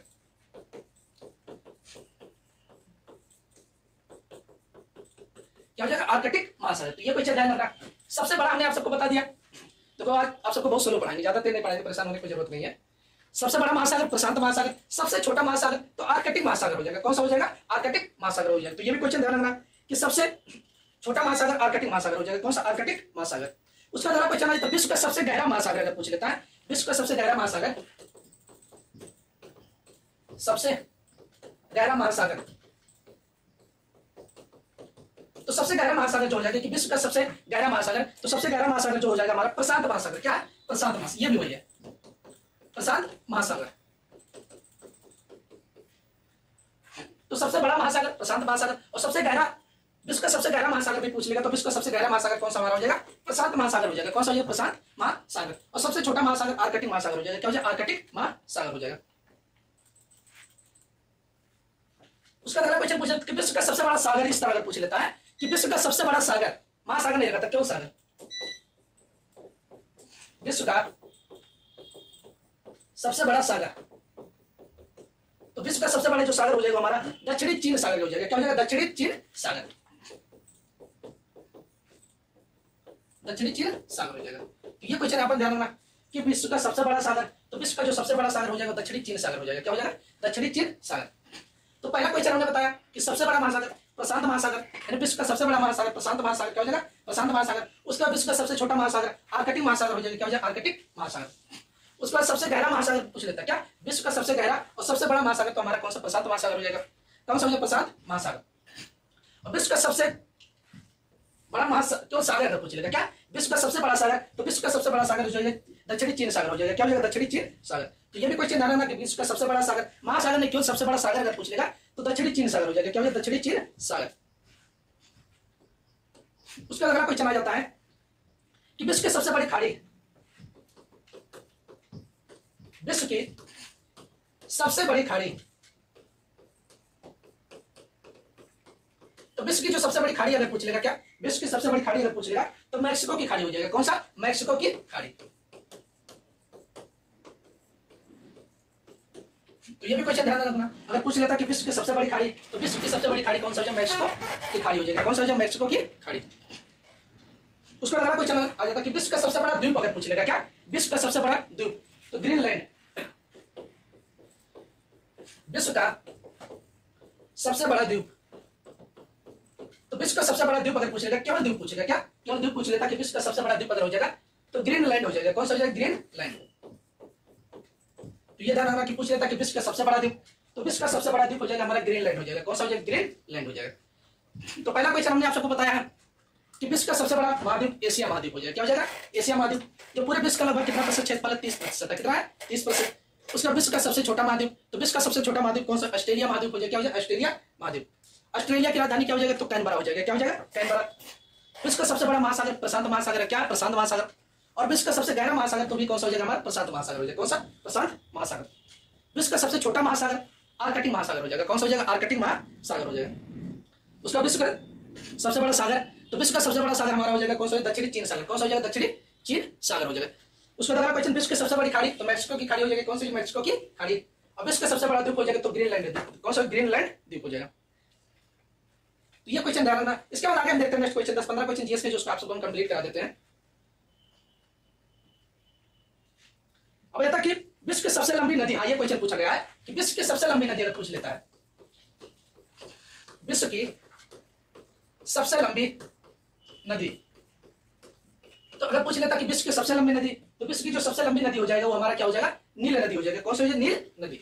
क्या हो जाएगा, आर्कटिक महासागर। तो ये क्वेश्चन ध्यान रखना। सबसे बड़ा हमने आप सबको बता दिया। देखो आज आप सबको बहुत स्लो पढ़ाएंगे, ज्यादा देर नहीं पढ़ाएंगे, परेशान होने की जरूरत नहीं है। सबसे बड़ा महासागर प्रशांत महासागर, सबसे छोटा महासागर तो आर्कटिक महासागर हो जाएगा। कौन सा हो जाएगा, आर्कटिक महासागर हो जाएगा। तो ये भी क्वेश्चन ध्यान रखना कि सबसे छोटा महासागर आर्कटिक महासागर हो जाएगा। कौन सा, आर्कटिक महासागर। उसका अगला क्वेश्चन है विश्व का सबसे गहरा महासागर अगर पूछ लेता है, विश्व का सबसे गहरा महासागर, सबसे गहरा महासागर, तो सबसे गहरा महासागर जो हो जाएगा कि विश्व का सबसे गहरा महासागर, तो सबसे गहरा महासागर जो हो जाएगा हमारा प्रशांत महासागर। क्या है, प्रशांत महासागर। ये भी वही है, प्रशांत महासागर। तो सबसे बड़ा महासागर प्रशांत महासागर, और सबसे गहरा विश्व का सबसे गहरा महासागर भी पूछ लेगा तो विश्व का सबसे गहरा महासागर कौन सा हमारा हो जाएगा? प्रशांत महासागर हो जाएगा। कौन सा हो जाएगा? प्रशांत महासागर। और सबसे छोटा महासागर आर्कटिक महासागर हो जाएगा। क्या हो जाएगा? आर्कटिक महासागर हो जाएगा। उसका अगला क्वेश्चन पूछे कि विश्व का सबसे बड़ा सागर इस तरह पूछ लेता है कि विश्व का सबसे बड़ा सागर, महासागर नहीं रहता, क्यों सागर? विश्व का सबसे बड़ा सागर, तो विश्व का सबसे बड़ा जो सागर हो जाएगा हमारा दक्षिणी चीन सागर हो जाएगा। क्या हो जाएगा? दक्षिणी चीन सागर। दक्षिणी चीन सागर हो जाएगा। तो ये क्वेश्चन आप ध्यान रखना कि विश्व का सबसे बड़ा सागर, तो विश्व का जो सबसे बड़ा सागर हो जाएगा दक्षिणी चीन सागर हो जाएगा। क्या हो जाएगा? दक्षिणी चीन सागर। तो पहला क्वेश्चन हमने बताया कि सबसे बड़ा महासागर प्रशांत महासागर, यानी विश्व का सबसे बड़ा महासागर प्रशांत महासागर। क्या हो जाएगा? प्रशांत महासागर। उसका विश्व का सबसे छोटा महासागर आर्कटिक महासागर हो जाएगा। क्या हो जाएगा? आर्कटिक महासागर। उसके बाद सबसे गहरा महासागर पूछ लेता है क्या? विश्व का सबसे गहरा और सबसे बड़ा महासागर तो हमारा कौन सा? प्रशांत महासागर हो जाएगा। कौन सा हो जाएगा? प्रशांत महासागर। और विश्व का सबसे बड़ा महासागर क्यों सागर पूछ लेगा क्या? विश्व का सबसे बड़ा सागर, तो विश्व का सबसे बड़ा सागर हो जाएगा दक्षिणी चीन सागर हो जाएगा। क्या हो जाएगा? दक्षिणी चीन सागर। तो ये भी क्वेश्चन ध्यान रखना कि विश्व का सबसे बड़ा सागर, महासागर ने क्यों सबसे बड़ा सागर अगर पूछ लेगा तो दक्षिणी चीन सागर हो जाएगा। क्या हो जाएगा? दक्षिणी चीन सागर। उसका अगला क्वेश्चन आ जाता है कि विश्व की सबसे बड़ी खाड़ी, विश्व की सबसे बड़ी खाड़ी, तो विश्व की जो सबसे बड़ी खाड़ी अगर पूछ लेगा क्या? विश्व की सबसे बड़ी खाड़ी अगर पूछ लेगा तो मैक्सिको की खाड़ी हो जाएगा। कौन सा? मैक्सिको की खाड़ी। तो ये भी क्वेश्चन ध्यान रखना, अगर पूछ लेता कि विश्व की सबसे बड़ी खाड़ी, तो विश्व की सबसे बड़ी खाड़ी कौन सा हो जाएगा? मैक्सिको की खाड़ी हो जाएगा। कौन सा हो जाएगा? मैक्सिको की खाड़ी। उसका अगला क्वेश्चन आ जाता कि विश्व का सबसे बड़ा द्वीप अगर पूछ लेगा क्या? विश्व का सबसे बड़ा द्वीप, तो ग्रीनलैंड। विश्व का सबसे बड़ा द्वीप, तो विश्व का सबसे बड़ा द्वीप अगर पूछ लेगा, केवल द्वीप पूछेगा क्या? केवल द्वीप पूछ लेता कि विश्व का सबसे बड़ा द्वीप अगर हो जाएगा तो ग्रीनलैंड हो जाएगा। कौन सा हो जाएगा? ग्रीनलैंड। तो ये ध्यान रखना कि पूछ लेता कि विश्व का सबसे बड़ा द्वीप, तो विश्व का सबसे बड़ा द्वीप हो जाएगा हमारा ग्रीनलैंड हो जाएगा। कौन सा हो जाएगा? ग्रीनलैंड हो जाएगा। तो पहला क्वेश्चन हमने आप सबको बताया है कि विश्व का सबसे बड़ा महाद्वीप एशिया महाद्वीप हो जाएगा। क्या हो जाएगा? एशिया महाद्वीप। जो पूरे विश्व का लगभग कितना प्रतिशत क्षेत्रफल? तीस प्रतिशत है। कितना है? तीस प्रतिशत। उसका विश्व का सबसे छोटा महाद्वीप, तो विश्व का सबसे छोटा महाद्वीप कौन सा? ऑस्ट्रेलिया महाद्वीप हो जाएगा। क्या हो जाएगा? ऑस्ट्रेलिया महाद्वीप। ऑस्ट्रेलिया की राजधानी क्या हो जाएगा? तो कैनबरा हो जाएगा। क्या हो जाएगा? कैनबरा। विश्व का सबसे बड़ा महासागर प्रशांत महासागर है। क्या? प्रशांत महासागर। और विश्व का सबसे गहरा महासागर तो भी कौन सा हो जाएगा? हमारा प्रशांत महासागर हो जाएगा। कौन सा? प्रशांत महासागर। विश्व का सबसे छोटा महासागर आर्कटिक महासागर हो जाएगा। कौन सा हो जाएगा? आर्कटिक महासागर हो जाएगा। उसका विश्व का सबसे बड़ा सागर, तो विश्व का सबसे बड़ा सागर हमारा हो जाएगा कौन सा? दक्षिणी चीन सागर। कौन सा हो जाएगा? दक्षिणी चीन सागर हो जाएगा। उसका अगला क्वेश्चन विश्व की सबसे बड़ी खाड़ी, तो मैक्सिको की खाड़ी हो जाएगी। कौन सी? मैक्सिको की खाड़ी। अब विश्व का सबसे बड़ा द्वीप हो जाएगा तो ग्रीनलैंड। कौन सा? ग्रीनलैंड द्वीप हो जाएगा। तो ये क्वेश्चन ध्यान रखना। इसके बाद आगे हम देखते हैं नेक्स्ट क्वेश्चन, दस पंद्रह क्वेश्चन जीएस के जो आप सबको हम कंप्लीट करा देते हैं। अब कहता कि विश्व की सबसे लंबी नदी, हाँ ये क्वेश्चन पूछा गया है कि विश्व की सबसे लंबी नदी अगर पूछ लेता है, विश्व की सबसे लंबी नदी, तो अगर पूछ लेता कि विश्व की सबसे लंबी नदी, तो विश्व की जो सबसे लंबी नदी हो जाएगा वो हमारा क्या हो जाएगा? नील नदी हो जाएगा। कौन सी हो जाएगी? नील नदी।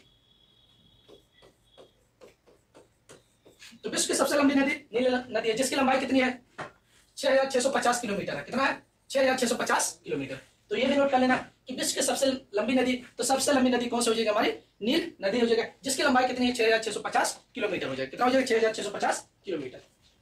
तो विश्व की सबसे लंबी नदी नील नदी है, जिसकी लंबाई कितनी है? छह हजार छह सौ पचास किलोमीटर है। कितना है? छह हजार छह सौ पचास किलोमीटर। तो ये भी नोट कर लेना कि विश्व की सबसे लंबी नदी, तो सबसे लंबी नदी कौन सी हो जाएगी? हमारी नील नदी हो जाएगा, जिसकी लंबाई कितनी है? छह हजार छह सौ पचास किलोमीटर हो जाएगा। कितना हो जाएगा? छह हजार छह सौ पचास किलोमीटर।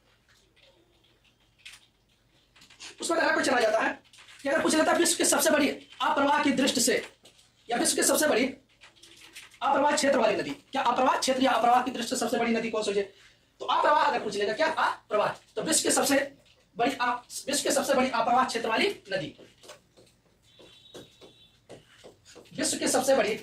उसका अगला क्वेश्चन आ जाता है कि अगर पूछ लेता है विश्व की सबसे बड़ी अप्रवाह की दृष्टि से, या विश्व की सबसे बड़ी अप्रवाह क्षेत्र वाली नदी, क्या अप्रवाह क्षेत्र या अप्रवाह की दृष्टि से सबसे बड़ी नदी कौन सी है? तो अप्रवाह अगर पूछ लेगा क्या? अप्रवाह, तो विश्व की सबसे बड़ी विश्व की सबसे बड़ी अप्रवाह क्षेत्र वाली नदी, विश्व की सबसे बड़ी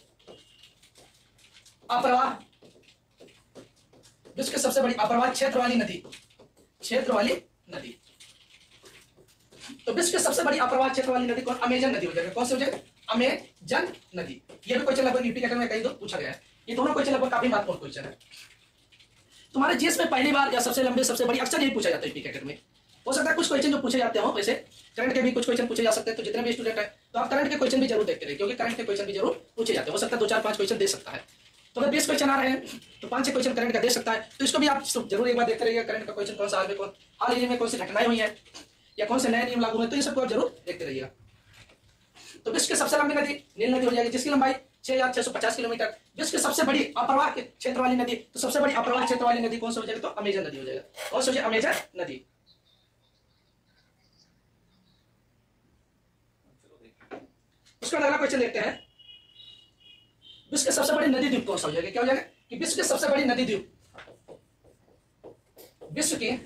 अप्रवाह, विश्व की सबसे बड़ी अप्रवाह क्षेत्र वाली नदी, क्षेत्र वाली नदी, तो विश्व की सबसे बड़ी अप्रवाह क्षेत्र वाली नदी कौन? अमेजन नदी हो जाएगा। कौन सी हो जाएगा? अमेजन नदी। ये भी क्वेश्चन लगभग यूपी कैटेगरी में कहीं तो पूछा गया है। ये दोनों क्वेश्चन लगभग काफी महत्वपूर्ण क्वेश्चन है। तुम्हारे जीएस में पहली बार या सबसे लंबे सबसे बड़ी अक्सर यही पूछा जाता है यूपी कैटेगरी में। हो सकता है कुछ क्वेश्चन जो पूछे जाते हो, वैसे करंट के भी कुछ क्वेश्चन पूछे जा सकते हैं। तो जितने भी स्टूडेंट है तो आप करंट के क्वेश्चन भी जरूर देखते रहे, क्योंकि करंट के क्वेश्चन भी जरूर पूछे जाते हैं। हो सकता है दो चार पांच क्वेश्चन दे सकता है। तो अगर बीस क्वेश्चन आ रहे हैं तो पांच छह क्वेश्चन करंट का दे सकता है, तो इसको भी आप जरूर एक बार देखते रहिएगा। करंट का क्वेश्चन कौन सा हाल में कौन हाल ही में कौन सी घटनाएं हुई है या कौन से नए नियम लागू हुए, तो ये सबको आप जरूर देखते रहिएगा। तो विश्व की सबसे लंबी नदी नील नदी हो जाएगी, जिसकी लंबाई छह हजार छह सौ पचास किलोमीटर। विश्व की सबसे बड़ी अप्रवाह के क्षेत्र वाली नदी, तो सबसे बड़ी अप्रवाह क्षेत्र वाली नदी कौन सी हो जाएगी? तो अमेजन नदी हो जाएगा। कौन सी हो जाएगी? अमेजन नदी। उसका अगला क्वेश्चन देखते हैं, विश्व की सबसे बड़ी नदी द्वीप कौन सा हो जाएगा? क्या हो जाएगा कि विश्व की सबसे बड़ी नदी द्वीप, विश्व की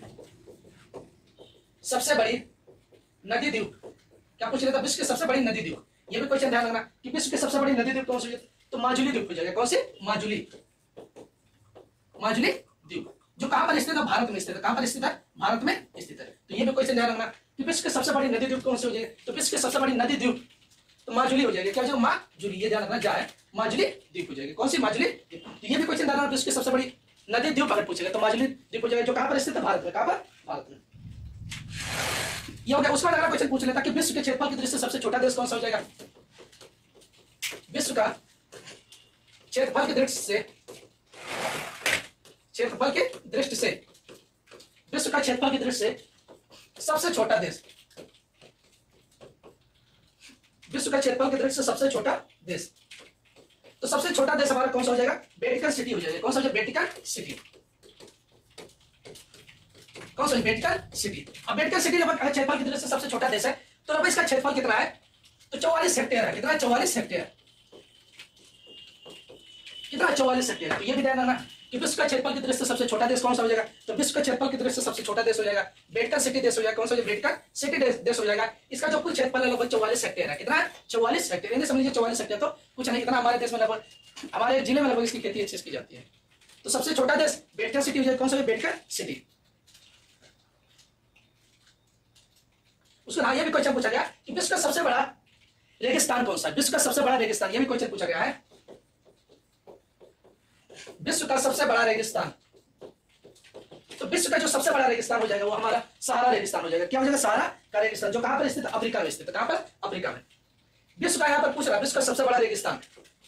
सबसे बड़ी नदी द्वीप, क्या पूछ रहा था? विश्व की सबसे बड़ी नदी द्वीप। ये भी क्वेश्चन ध्यान रखना कि विश्व की सबसे बड़ी नदी द्वीप कौन सी? तो माजुली द्वीप हो जाएगा। कौन से? माजुली, माजुली द्वीप, जो कहां पर स्थित है? भारत में स्थित है। कहां पर स्थित है? भारत में स्थित है। तो ये भी क्वेश्चन ध्यान रखना कि विश्व की सबसे बड़ी नदी द्वीप कौन सी हो जाएगी? तो विश्व की सबसे बड़ी नदी द्वीप तो माजुली हो जाएगी। क्या हो जाएगा? माजुली, ये ध्यान रखना, जा है माजुली द्वीप हो जाएगी। कौन सी? माजुली द्वीप। तो ये भी क्वेश्चन ध्यान रखना, विश्व की सबसे बड़ी नदी द्वीप अगर पूछेगा तो माजुली द्वीप हो जाएगा, जो कहां पर स्थित है? भारत में। कहां पर? भारत में। ये हो गया। उसका अगला क्वेश्चन पूछ लेता कि विश्व के क्षेत्रफल की दृष्टि से सबसे छोटा देश कौन सा हो जाएगा? विश्व का क्षेत्रफल की दृष्टि से, क्षेत्रफल की दृष्टि से, विश्व का क्षेत्रफल की दृष्टि से सबसे छोटा देश, विश्व का क्षेत्रफल की दृष्टि से सबसे छोटा देश, तो सबसे छोटा देश हमारा कौन सा हो जाएगा? वेटिकन सिटी हो जाएगा। कौन सा हो जाएगा? Vatican city. कौन सा? Vatican city. अब वेटिकन सिटी लगभग क्षेत्रफल की दृष्टि से सबसे छोटा देश है, तो लगभग इसका क्षेत्रफल कितना है? तो चौवालीस हेक्टेयर है। कितना? चौवालीस हेक्टेयर। कितना? चौवालीस हेक्टेयर। तो ये भी ध्यान रखना कि विश्व का क्षेत्रफल की दृष्टि से सबसे छोटा देश कौन सा हो जाएगा? तो विश्व का क्षेत्रफल की दृष्टि से सबसे छोटा देश हो जाएगा वेटिकन सिटी देश हो जाएगा। कौन सा? वेटिकन सिटी देश हो जाएगा। इसका जो कुल क्षेत्रफल है लगभग चौवालीस हेक्टेयर है। कितना? चौवालीस हेक्टेयर। इन्हें समझिए चौवालीस हेक्टेयर तो कुछ नहीं, इतना हमारे देश में लगभग, हमारे जिले में लगभग इसकी खेती अच्छी की जाती है। तो सबसे छोटा देश वेटिकन सिटी हो जाएगा। कौन सा? Vatican city. उसका हाँ, ये भी क्वेश्चन पूछा गया कि विश्व का सबसे बड़ा रेगिस्तान कौन सा है? विश्व का सबसे बड़ा रेगिस्तान, ये भी क्वेश्चन पूछा गया है। विश्व का सबसे बड़ा रेगिस्तान, तो विश्व का जो सबसे बड़ा रेगिस्तान हो जाएगा वो हमारा सहारा रेगिस्तान हो जाएगा। क्या हो जाएगा? सहारा का रेगिस्तान, जो कहां पर स्थित है? अफ्रीका में स्थित है। कहां पर? अफ्रीका में। विश्व का यहां पर पूछ रहा है विश्व का सबसे बड़ा रेगिस्तान,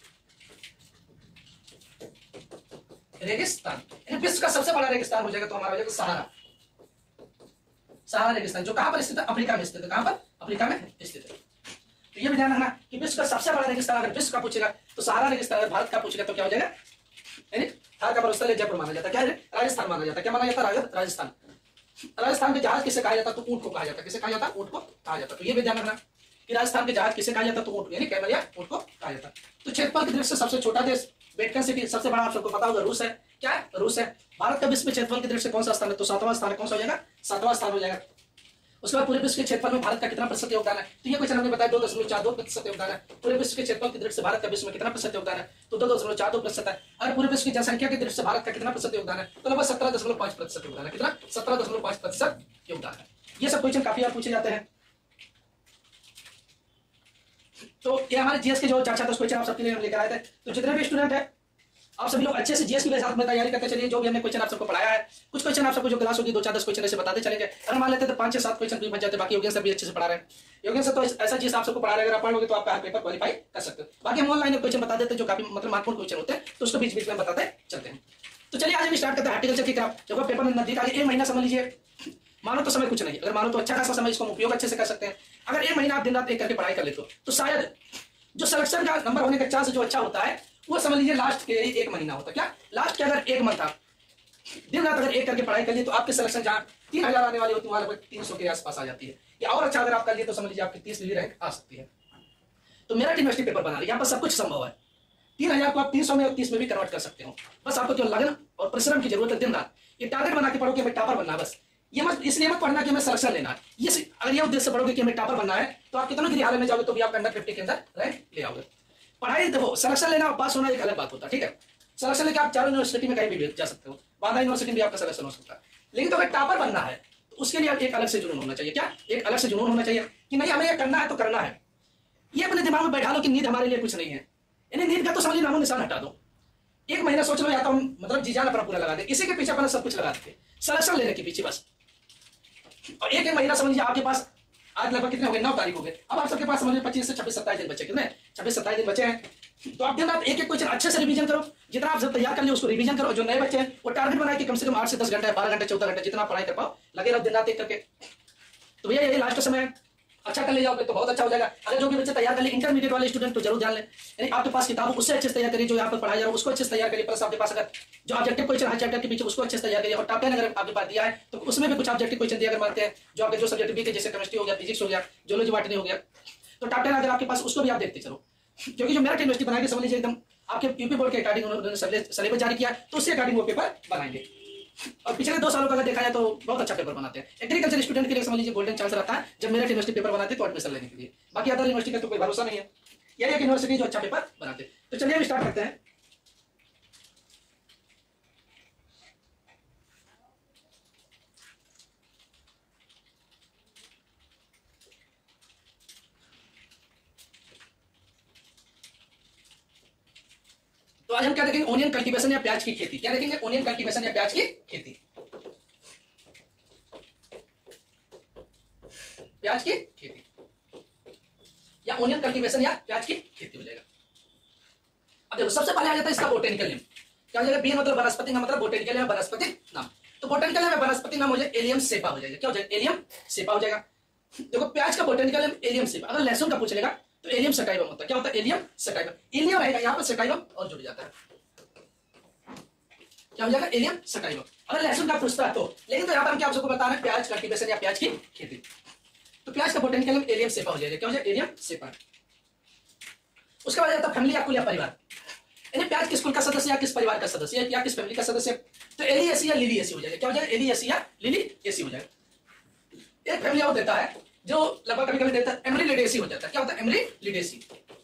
रेगिस्तान, विश्व का सबसे बड़ा रेगिस्तान हो जाएगा तो हमारा हो जाएगा सहारा, सहारा रेगिस्तान, जो कहां पर स्थित है? अफ्रीका में स्थित है। कहां पर? अफ्रीका में स्थित है। तो ये भी ध्यान रखना कि विश्व का सबसे बड़ा रेगिस्तान अगर विश्व का पूछेगा तो सहारा रेगिस्तान, अगर भारत का पूछेगा तो क्या हो जाएगा? थार का पर्वतस्थल जयपुर माना जाता है। क्या है? राजस्थान माना जाता है। क्या माना जाता है? राजस्थान। राजस्थान के जहाज किसे कहा जाता? तो ऊंट को कहा जाता है। किसे कहा जाता? ऊंट को कहा जाता है। तो ये भी ध्यान रखना कि राजस्थान के जहाज किसे कहा जाता? तो ऊंट, यानी कैमल या ऊंट को कहा जाता है। तो क्षेत्रफल की दृष्टि से सबसे छोटा देश वेटिकन सिटी, सबसे बड़ा आप सबको पता होगा रूस है। क्या है? रूस है। भारत का विश्व में क्षेत्रफल की दृष्टि से कौन सा स्थान है? तो सातवां स्थान है। कौन सा हो जाएगा? सातवां स्थान हो जाएगा। उसके बाद पूरे विश्व के क्षेत्रफल में भारत का कितना प्रतिशत योगदान है? तो ये क्वेश्चन हमने बताया दो दशमलव चार दो प्रतिशत योगदान है। पूरे विश्व के क्षेत्रफल की दृष्टि से भारत का विश्व में कितना प्रतिशत योगदान है? तो दो दशमलव चार दो प्रतिशत है। अगर पूरे विश्व की जनसंख्या की दृष्टि से भारत का कितना प्रतिशत योगदान है? तो लगभग सत्रह दशमलव पांच प्रतिशत योगदान है। कितना? सत्रह दशमलव पांच प्रतिशत योगदान है। ये सब क्वेश्चन काफी बार पूछे जाते हैं। तो ये हमारे जीएस के जो चार चार दस क्वेश्चन आप सबके लिए हम लेकर आए थे। तो जितने भी स्टूडेंट है आप सभी लोग अच्छे से जीएस की साथ में तैयारी करते चलिए। जो भी हमने क्वेश्चन आप सबको पढ़ाया है, कुछ क्वेश्चन आप सबको जो क्लास होगी दो चार दस क्वेश्चन ऐसे बताते चलेंगे। अगर मान लेते तो पांच छह सात क्वेश्चन भी बच जाते। बाकी योगेश सर भी अच्छे से पढ़ा रहे हैं। योगेश सर तो ऐसा जीएस आप सबको पढ़ा रहे, अगर आप पढ़ोगे तो आपका पेपर क्वालिफाई कर सकते हो। बाकी हम ऑनलाइन क्वेश्चन बता देते हैं जो काफी मतलब महत्वपूर्ण क्वेश्चन होते हैं, तो उसको बीच बीच में बताते चलते हैं। तो चलिए आज हम स्टार्ट करते हैं हार्टिकल्चर की क्राफ्ट। जब पेपर में नजदीक आगे एक महीना समझ लीजिए, मानो तो समय कुछ नहीं, अगर मानो तो अच्छा खासा समय, इसको उपयोग अच्छे से कर सकते हैं। अगर एक महीना आप दिन रात एक करके पढ़ाई कर लेते हो तो शायद जो सिलेक्शन का नंबर होने का चांस जो अच्छा होता है वो समझ लीजिए लास्ट के एक महीना होता है। क्या लास्ट के अगर एक मंथ आप दिन रात अगर एक करके पढ़ाई कर लिए तो आपके सिलेक्शन जहां तीन हजार आने वाली होती है वहां लगभग तीन सौ के आसपास आ जाती है। या और अच्छा अगर आप कर लिए तो समझ लीजिए आपकी तीस भी रैंक आ सकती है। तो मेरठ यूनिवर्सिटी पेपर बना रही है, यहाँ पर सब कुछ संभव है। तीन हजार को आप तीन सौ में और तीस में भी कन्वर्ट कर सकते हो। बस आपको जो लगन और परिश्रम की जरूरत है, दिन रात ये टारगेट बना के पढ़ो कि हमें टॉपर बनना है। बस ये मत इसलिए मत पढ़ना कि हमें सिलेक्शन लेना है। ये अगर ये उद्देश्य से पढ़ोगे कि हमें टॉपर बनना है तो आप कितनों की हालत में जाओगे तो भी आप अंडर फिफ्टी के अंदर रैंक ले आओगे। पढ़ाई देखो, सिलेक्शन लेना और पास होना एक अलग बात होता है। ठीक है, सिलेक्शन लेके आप चारों यूनिवर्सिटी में कहीं भी जा सकते हो, बांदा यूनिवर्सिटी में आपका सिलेक्शन हो सकता है। लेकिन तो अगर टॉपर बनना है तो उसके लिए एक अलग से जुनून होना चाहिए। क्या एक अलग से जुनून होना चाहिए कि नहीं हमें ये करना है तो करना है। ये अपने दिमाग में बैठा लो कि नींद हमारे लिए कुछ नहीं है। यानी नींद का तो समझ नामो निशान हटा दो। एक महीना सोच लो या तो हम मतलब जी जान अपना पूरा लगा दे, इसी के पीछे अपना सब कुछ लगा देते सिलेक्शन लेने के पीछे बस। और एक एक महीना समझ लीजिए आपके पास आज लगभग कितने हो गए? नौ तारीख हो गए। अब आप सबके पास समझ लीजिए पच्चीस से छब्बीस सत्ताईस दिन बचे। कितने? छब्बीस सत्ताईस दिन बचे हैं। तो आप दिन रात एक एक क्वेश्चन अच्छे से रिवीजन करो। जितना आप जब तैयार कर लियो उसको रिवीजन करो। जो नए बच्चे हैं वो टारगेट बनाए कि कम से कम आठ से दस घंटे, बारह घंटे, चौदह घंटे जितना पढ़ाई कर पाओ लगे रहो दिन रात एक करके। तो भैया यही लास्ट समय है। अच्छा कर ले जाओगे तो बहुत अच्छा हो जाएगा। अगर जो भी बच्चे तैयार कर ले इंटरमीडिएट वाले स्टूडेंट तो जरूर ध्यान लें, यानी आपके पास किताब उससे अच्छे से तैयार करिए, जो यहाँ पर पढ़ाया जा रहा है उसको अच्छे से तैयार करिए, प्लस आपके पास अगर जो ऑब्जेक्टिव क्वेश्चन हर चैप्टर के पीछे उसको अच्छे से तैयार करिए, और टॉप टेन अगर आपके पास दिया है तो उसमें भी कुछ ऑब्जेक्टिव क्वेश्चन दिया अगर मानते हैं जो आपके जो सब्जेक्ट वीक है, जैसे केमिस्ट्री हो गया, फिजिक्स हो गया, जियोलॉजी बॉटनी हो गया, तो टॉप टेन अगर आपके पास उसको भी आप देखते चलो, क्योंकि जो मेरिट यूनिवर्सिटी बनाएगी समझ लीजिए एकदम आपके यूपी बोर्ड के अकॉर्डिंग उन्होंने सिलेबस जारी किया तो उससे अकॉर्डिंग वो पेपर बनाएंगे। और पिछले दो सालों का अगर देखा जाए तो बहुत अच्छा पेपर बनाते हैं। एग्रीकल्चर स्टूडेंट के लिए समझ लीजिए गोल्डन चांस रहता है जब मेरिट यूनिवर्सिटी पेपर बनाते हैं तो एडमिशन लेने के लिए, बाकी अदर यूनिवर्सिटी का तो कोई भरोसा नहीं है, यही एक यूनिवर्सिटी जो अच्छा पेपर बनाते हैं। तो चलिए हम स्टार्ट करते हैं। तो आज हम क्या देखेंगे, ओनियन कल्टीवेशन या प्याज की खेती। क्या देखेंगे, ओनियन कल्टीवेशन या प्याज की खेती, प्याज की खेती या ओनियन कल्टीवेशन या प्याज की खेती हो जाएगा। अब देखो सबसे पहले आ जाता है इसका बोटेनिकल नेम। क्या हो जाएगा, बी मतलब वनस्पति नाम, मतलब बोटेनिकल या वनस्पति नाम। तो बोटेनिकल या वनस्पति नाम हो जाएगा एलियम सेपा हो जाएगा। क्या हो जाएगा, एलियम सेपा हो जाएगा। देखो प्याज का बोटेनिकल नेम एलियम सेपा, अगर लहसुन का पूछ लेगा तो एलियम सटाइवम होता है। क्या होता है, एलियम सटाइवम, एलियम रहेगा यहाँ पर, सटाइवम और जुड़ जाता है, क्या हो जाएगा, एलियम सटाइवम। अगर लहसुन का पूछता है तो, लेकिन तो यहाँ पर हम क्या आपको बता रहे हैं प्याज कल्टीवेशन या प्याज की खेती। तो प्याज का बोटेनिकल नेम एलियम सेपा हो जाएगा। क्या हो जाएगा, एलियम सेपा। उसके बाद आता है फैमिली या कुल या परिवार, यानी प्याज किस कुल का सदस्य या किस परिवार का सदस्य या किस फैमिली का सदस्य, तो एलियेसी या लिलियेसी हो जाएगा। क्या हो जाएगा, एलियेसी या लिलियेसी हो जाएगा। एक फैमिली और देता है जो लगभग कभी कभी देता है एमरिलिडेसी हो जाता है। क्या होता है, एमरिलिडेसी।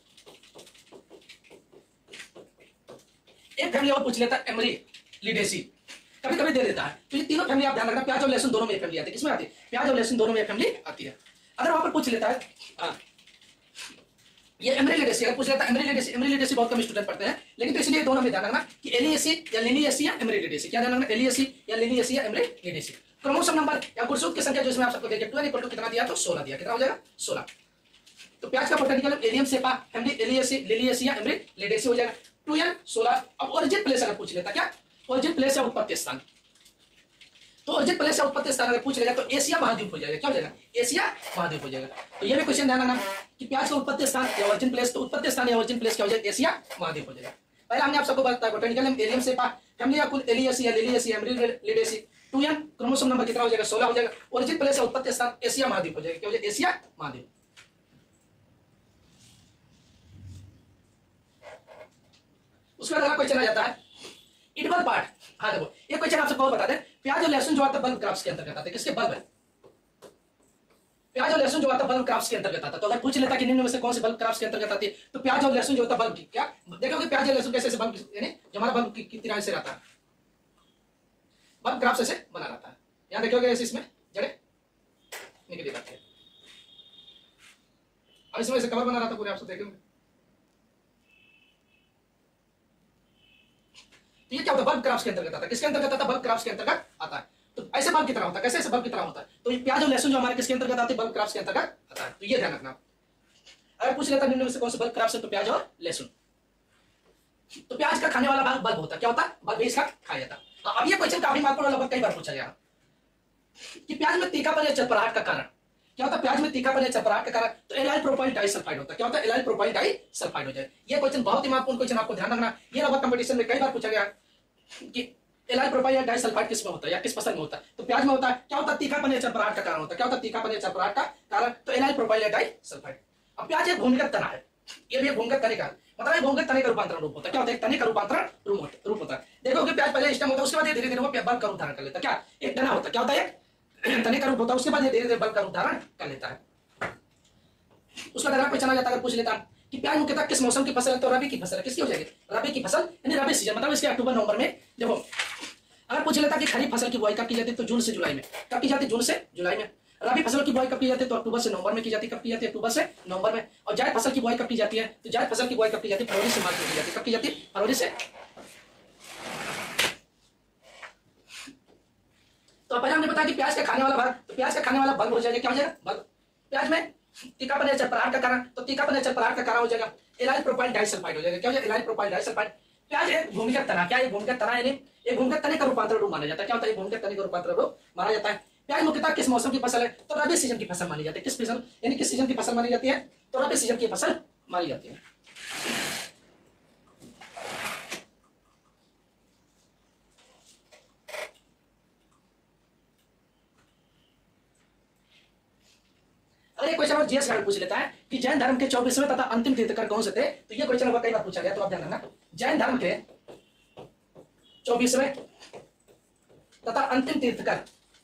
एक फैमिली और पूछ लेता है एमरिलिडेसी, कभी कभी दे देता है। तो ये तीनों फैमिली आप ध्यान रखना, प्याज और लहसुन दोनों में एक फैमिली आती है। किसमें आती है, प्याज और लहसुन दोनों में एक फैमिली आती है। अगर वहां पर पूछ लेता है हाँ ये एमरिलिडेसी, अगर पूछ लेता है एमरिलिडेसी, एमरिलिडेसी बहुत कम स्टूडेंट पढ़ते हैं, लेकिन तो इसलिए दोनों में ध्यान रखना कि एलियेसी या लिलियेसी या एमरिलिडेसी। क्या ध्यान रखना, एलियेसी या लिलियेसी या एमरिलिडेसी। क्रोमोसोम नंबर या गुणसूत्र की संख्या जो इसमें आप सबको देखिए ट्वेल्व इक्वल टू कितना दिया, तो सोलह दिया। कितना हो जाएगा, सोलह। तो प्याज का botanical name Allium cepa, family Alliaceae, Liliaceae या एमरिलिडेसी हो जाएगा। टू एन सोलह। अब ओरिजिन प्लेस अगर पूछ लेता, क्या ओरिजिन प्लेस या उत्पत्ति स्थान, तो ओरिजिन प्लेस या उत्पत्ति स्थान अगर पूछ लेगा तो एशिया महाद्वीप हो जाएगा। क्या हो जाएगा, एशिया महाद्वीप हो जाएगा। तो ये भी क्वेश्चन ध्यान रखना कि प्याज का उत्पत्ति स्थान या ओरिजिन प्लेस, तो उत्पत्ति स्थान या ओरिजिन प्लेस क्या हो जाएगा, एशिया महाद्वीप हो जाएगा। पहले हमने आप सबको बताया botanical name Allium cepa, family या कुल एलियेसी या लिलियेसी या Amaryllidaceae. Two N chromosome number कितना हो जाएगा, सोलह हो जाएगा। ओरिजिन प्लेस या उत्पत्ति स्थान एशिया महाद्वीप हो जाएगा। क्या हो जाएगा, एशिया महाद्वीप। उसके बाद अगला क्वेश्चन आ जाता है इडबल पार्ट। हाँ देखो ये क्वेश्चन आपसे बहुत बता दें, प्याज और लहसुन जो आता है बल्ब क्रॉप्स के अंतर्गत आते हैं। किसके, बल्ब है, प्याज और लहसुन जो आता है बल्ब क्रॉप्स के अंतर्गत आता है। तो अगर पूछ लेता कि निम्न में से कौन से बल्ब क्रॉप्स के अंतर्गत आती है, तो प्याज और लहसुन जो होता है बल्ब, क्या देखोगे प्याज और लहसुन कैसे से बल्ब, यानी जो हमारा बल्ब कितनी राय से रहता है, बल्ब क्रॉप्स से बना रहता है। यहाँ देखोगे ऐसे इसमें जड़े निकली रहती है, अब इसमें से कवर बना रहा था पूरे, आप सब देखेंगे। तो ये क्या होता है, बल्ब क्रॉप्स के अंतर्गत आता है। किसके अंतर्गत आता है, बल्ब क्रॉप्स के अंतर्गत आता है। तो ऐसे बल्ब की तरह होता है, कैसे ऐसे बल्ब की तरह होता है। तो ये प्याज और लहसुन जो हमारे किसके अंतर्गत आते हैं, बल्ब क्रॉप्स के अंतर्गत आता है। तो ये ध्यान रखना। अगर पूछ लेता निम्न में से कौन से बल्ब क्रॉप्स है, तो प्याज और लहसुन। तो प्याज का खाने वाला भाग बल्ब होता है। क्या होता है, बल्ब इसका खाया जाता है। अब ये क्वेश्चन काफी महत्वपूर्ण, लगभग कई बार पूछा गया कि प्याज में तीखापन या चरपराहट का कारण क्या होता है, प्याज में तीखापन या चरपराहट का कारण, तो एलाइल प्रोपाइल डाइसल्फाइड होता है। क्या होता है, एलाइल प्रोपाइल डाइसल्फाइड हो जाए। ये क्वेश्चन बहुत ही महत्वपूर्ण क्वेश्चन, आपको ध्यान रखना। ये लगभग कंपटीशन में कई बार पूछा गया कि एलाइल प्रोपाइल या डाइसल्फाइड किस में होता है या किस फसल में होता है, तो प्याज में होता है। क्या होता है, तीखापन या चरपराहट का कारण होता है। क्या होता है, तीखापन या चरपराहट का कारण, तो एलाइल प्रोपाइल या डाइसल्फाइड। अब प्याज एक भूमिगत तना है, ये भी एक भूमिगत तने का मतलब भूमिगत तने का रूपांतरण रूप होता है। क्या होता है, तने का रूपांतरण रूप होता है। देखो कि प्याज पहले स्टेम होता है, उसके बाद धीरे धीरे वो बल्ब का रूप धारण कर लेता है। क्या, एक तना होता है। क्या होता है, एक तने का रूप होता है, उसके बाद धीरे धीरे बल्ब का रूप धारण कर लेता है। उसका अगर क्वेश्चन आ जाता है, अगर पूछ लेता कि प्याज मुख्यतः किस मौसम की फसल है, तो रबी की फसल है। किसकी हो जाएगी, रबी की फसल, यानी रबी सीजन, मतलब इसके अक्टूबर नवंबर में। देखो अगर पूछ लेता कि खरीफ फसल की बुआई कब की जाती है, तो जून से जुलाई में। कब की जाती है, जून से जुलाई में। रबी फसल की बुआई कब की जाती है, तो अक्टूबर से नवंबर में की जाती है। कब की जाती है, अक्टूबर से नवंबर में। और जायद फसल की बुआई कब की जाती है, तो जायद फसल की बुआई कब की जाती है, फरवरी से मार्च में की जाती है। कब की जाती है, फरवरी से। तो पहले हमने बताया कि प्याज का खाने वाला भाग, तो प्याज का खाने वाला बल्ब हो जाएगा। क्या हो जाएगा, बल्ब। प्याज में तीखापन या चरपराहट का कारण, तो तीखापन या चरपराहट का कारण हो जाएगा एलाइल प्रोपाइल डाइसल्फाइड हो जाएगा। क्या हो जाएगा, एलाइल प्रोपाइल डाइसल्फाइड। प्याज एक भूमिगत तना, क्या एक भूमिगत तना, यानी एक भूमिगत तने का रूपांतरण रूप माना जाता है। क्या होता है, भूमिगत तने का रूपांतरण रूप माना जाता है। प्याज मुख्यतः किस मौसम की फसल है? तो रबी सीजन की फसल मानी जाती है। किस सीजन यानी किस सीजन की फसल मानी जाती है? तो रबी सीजन की फसल मानी जाती है। अरे क्वेश्चन और जीएस गार्ड पूछ लेता है कि जैन धर्म के चौबीसवें तथा अंतिम तीर्थकर कौन से थे? तो ये क्वेश्चन कई बार पूछा गया, तो आप ध्यान रखना। जैन धर्म के चौबीसवें तथा अंतिम तीर्थकर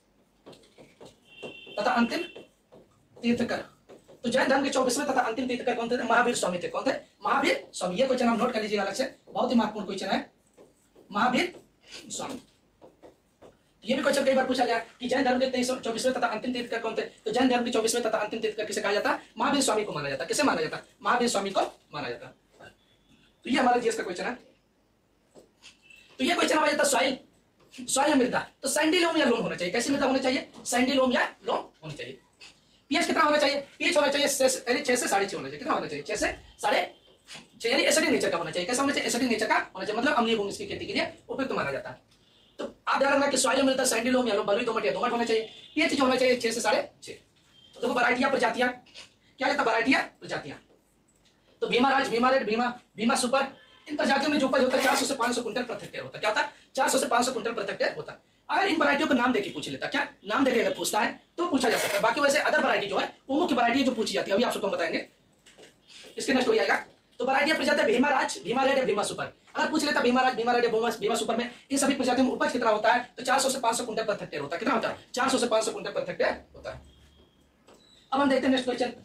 तथा अंतिम तीर्थकर तो जैन धर्म के चौबीसवें तथा अंतिम तीर्थकर कौन थे? महावीर स्वामी थे। कौन थे? महावीर स्वामी। ये क्वेश्चन आप नोट कर लीजिएगा अलग से, बहुत ही महत्वपूर्ण क्वेश्चन है, महावीर स्वामी। ये भी क्वेश्चन कई बार पूछा गया कि जैन धर्म के चौबीसवें तथा अंतिम तीर्थकर कौन थे? तो जैन धर्म के चौबीसवें तथा अंतिम तीर्थकर किसे कहा जाता? महावीर स्वामी को माना जाता। किसे माना जाता? महावीर स्वामी को माना जाता। तो ये हमारा जीएस का क्वेश्चन है। तो ये क्वेश्चन आ जाता सॉइल सॉइल मृदा, तो सैंडी लोम या लोम होना चाहिए। कैसी मृदा होनी चाहिए? सैंडी लोम या लोम होनी चाहिए। पीएच कितना होना चाहिए? पीएच होना चाहिए छह से साढ़े छह होना चाहिए। कितना होना चाहिए? छह से साढ़े छह, यानी एसिडिक नेचर का होना चाहिए। कैसा होना चाहिए? एसिडिक नेचर का होना चाहिए, मतलब अम्लीय भूमि इसकी खेती के लिए उपयुक्त माना जाता है। तो आप ध्यान रखना कि सॉइल मृदा सैंडी लोम या लोम बलुई दोमट या दोमट होना चाहिए। पीएच जो होना चाहिए छह से साढ़े छह। तो देखो वैरायटियां प्रजातियां क्या रहता? वैरायटियां प्रजातियां तो भीमा राज, भीमा रेड, भीमा भीमा सुपर, इन प्रजातियों में जो उपज होता है चार सौ से पांच सौ कुंटल प्रति हेक्टेयर होता है। क्या होता है? चार सौ से पांच सौ कुंटल प्रति हेक्टेयर होता है। अगर इन वैरायटियों का नाम देके पूछ लेता, क्या नाम देके अगर पूछता है तो पूछा जा सकता है। बाकी वैसे अदर वैरायटी जो है वो मुख्य वैरायटी जो पूछी जाती है, अभी आप सबको बताएंगे, इसके नेक्स्ट हो जाएगा। तो वैरायटी प्रजाति भीमा राज, भीमा रेड या भीमा सुपर। अगर पूछ लेता भीमा राज, भीमा रेड या भीमा सुपर में इन सभी प्रजातियों में उपज कितना होता है? तो चार सौ से पांच सौ कुंटल प्रति हेक्टेयर होता है। कितना होता है? चार सौ से पांच सौ कुंटल प्रति हेक्टेयर होता है। अब हम देखते हैं नेक्स्ट क्वेश्चन।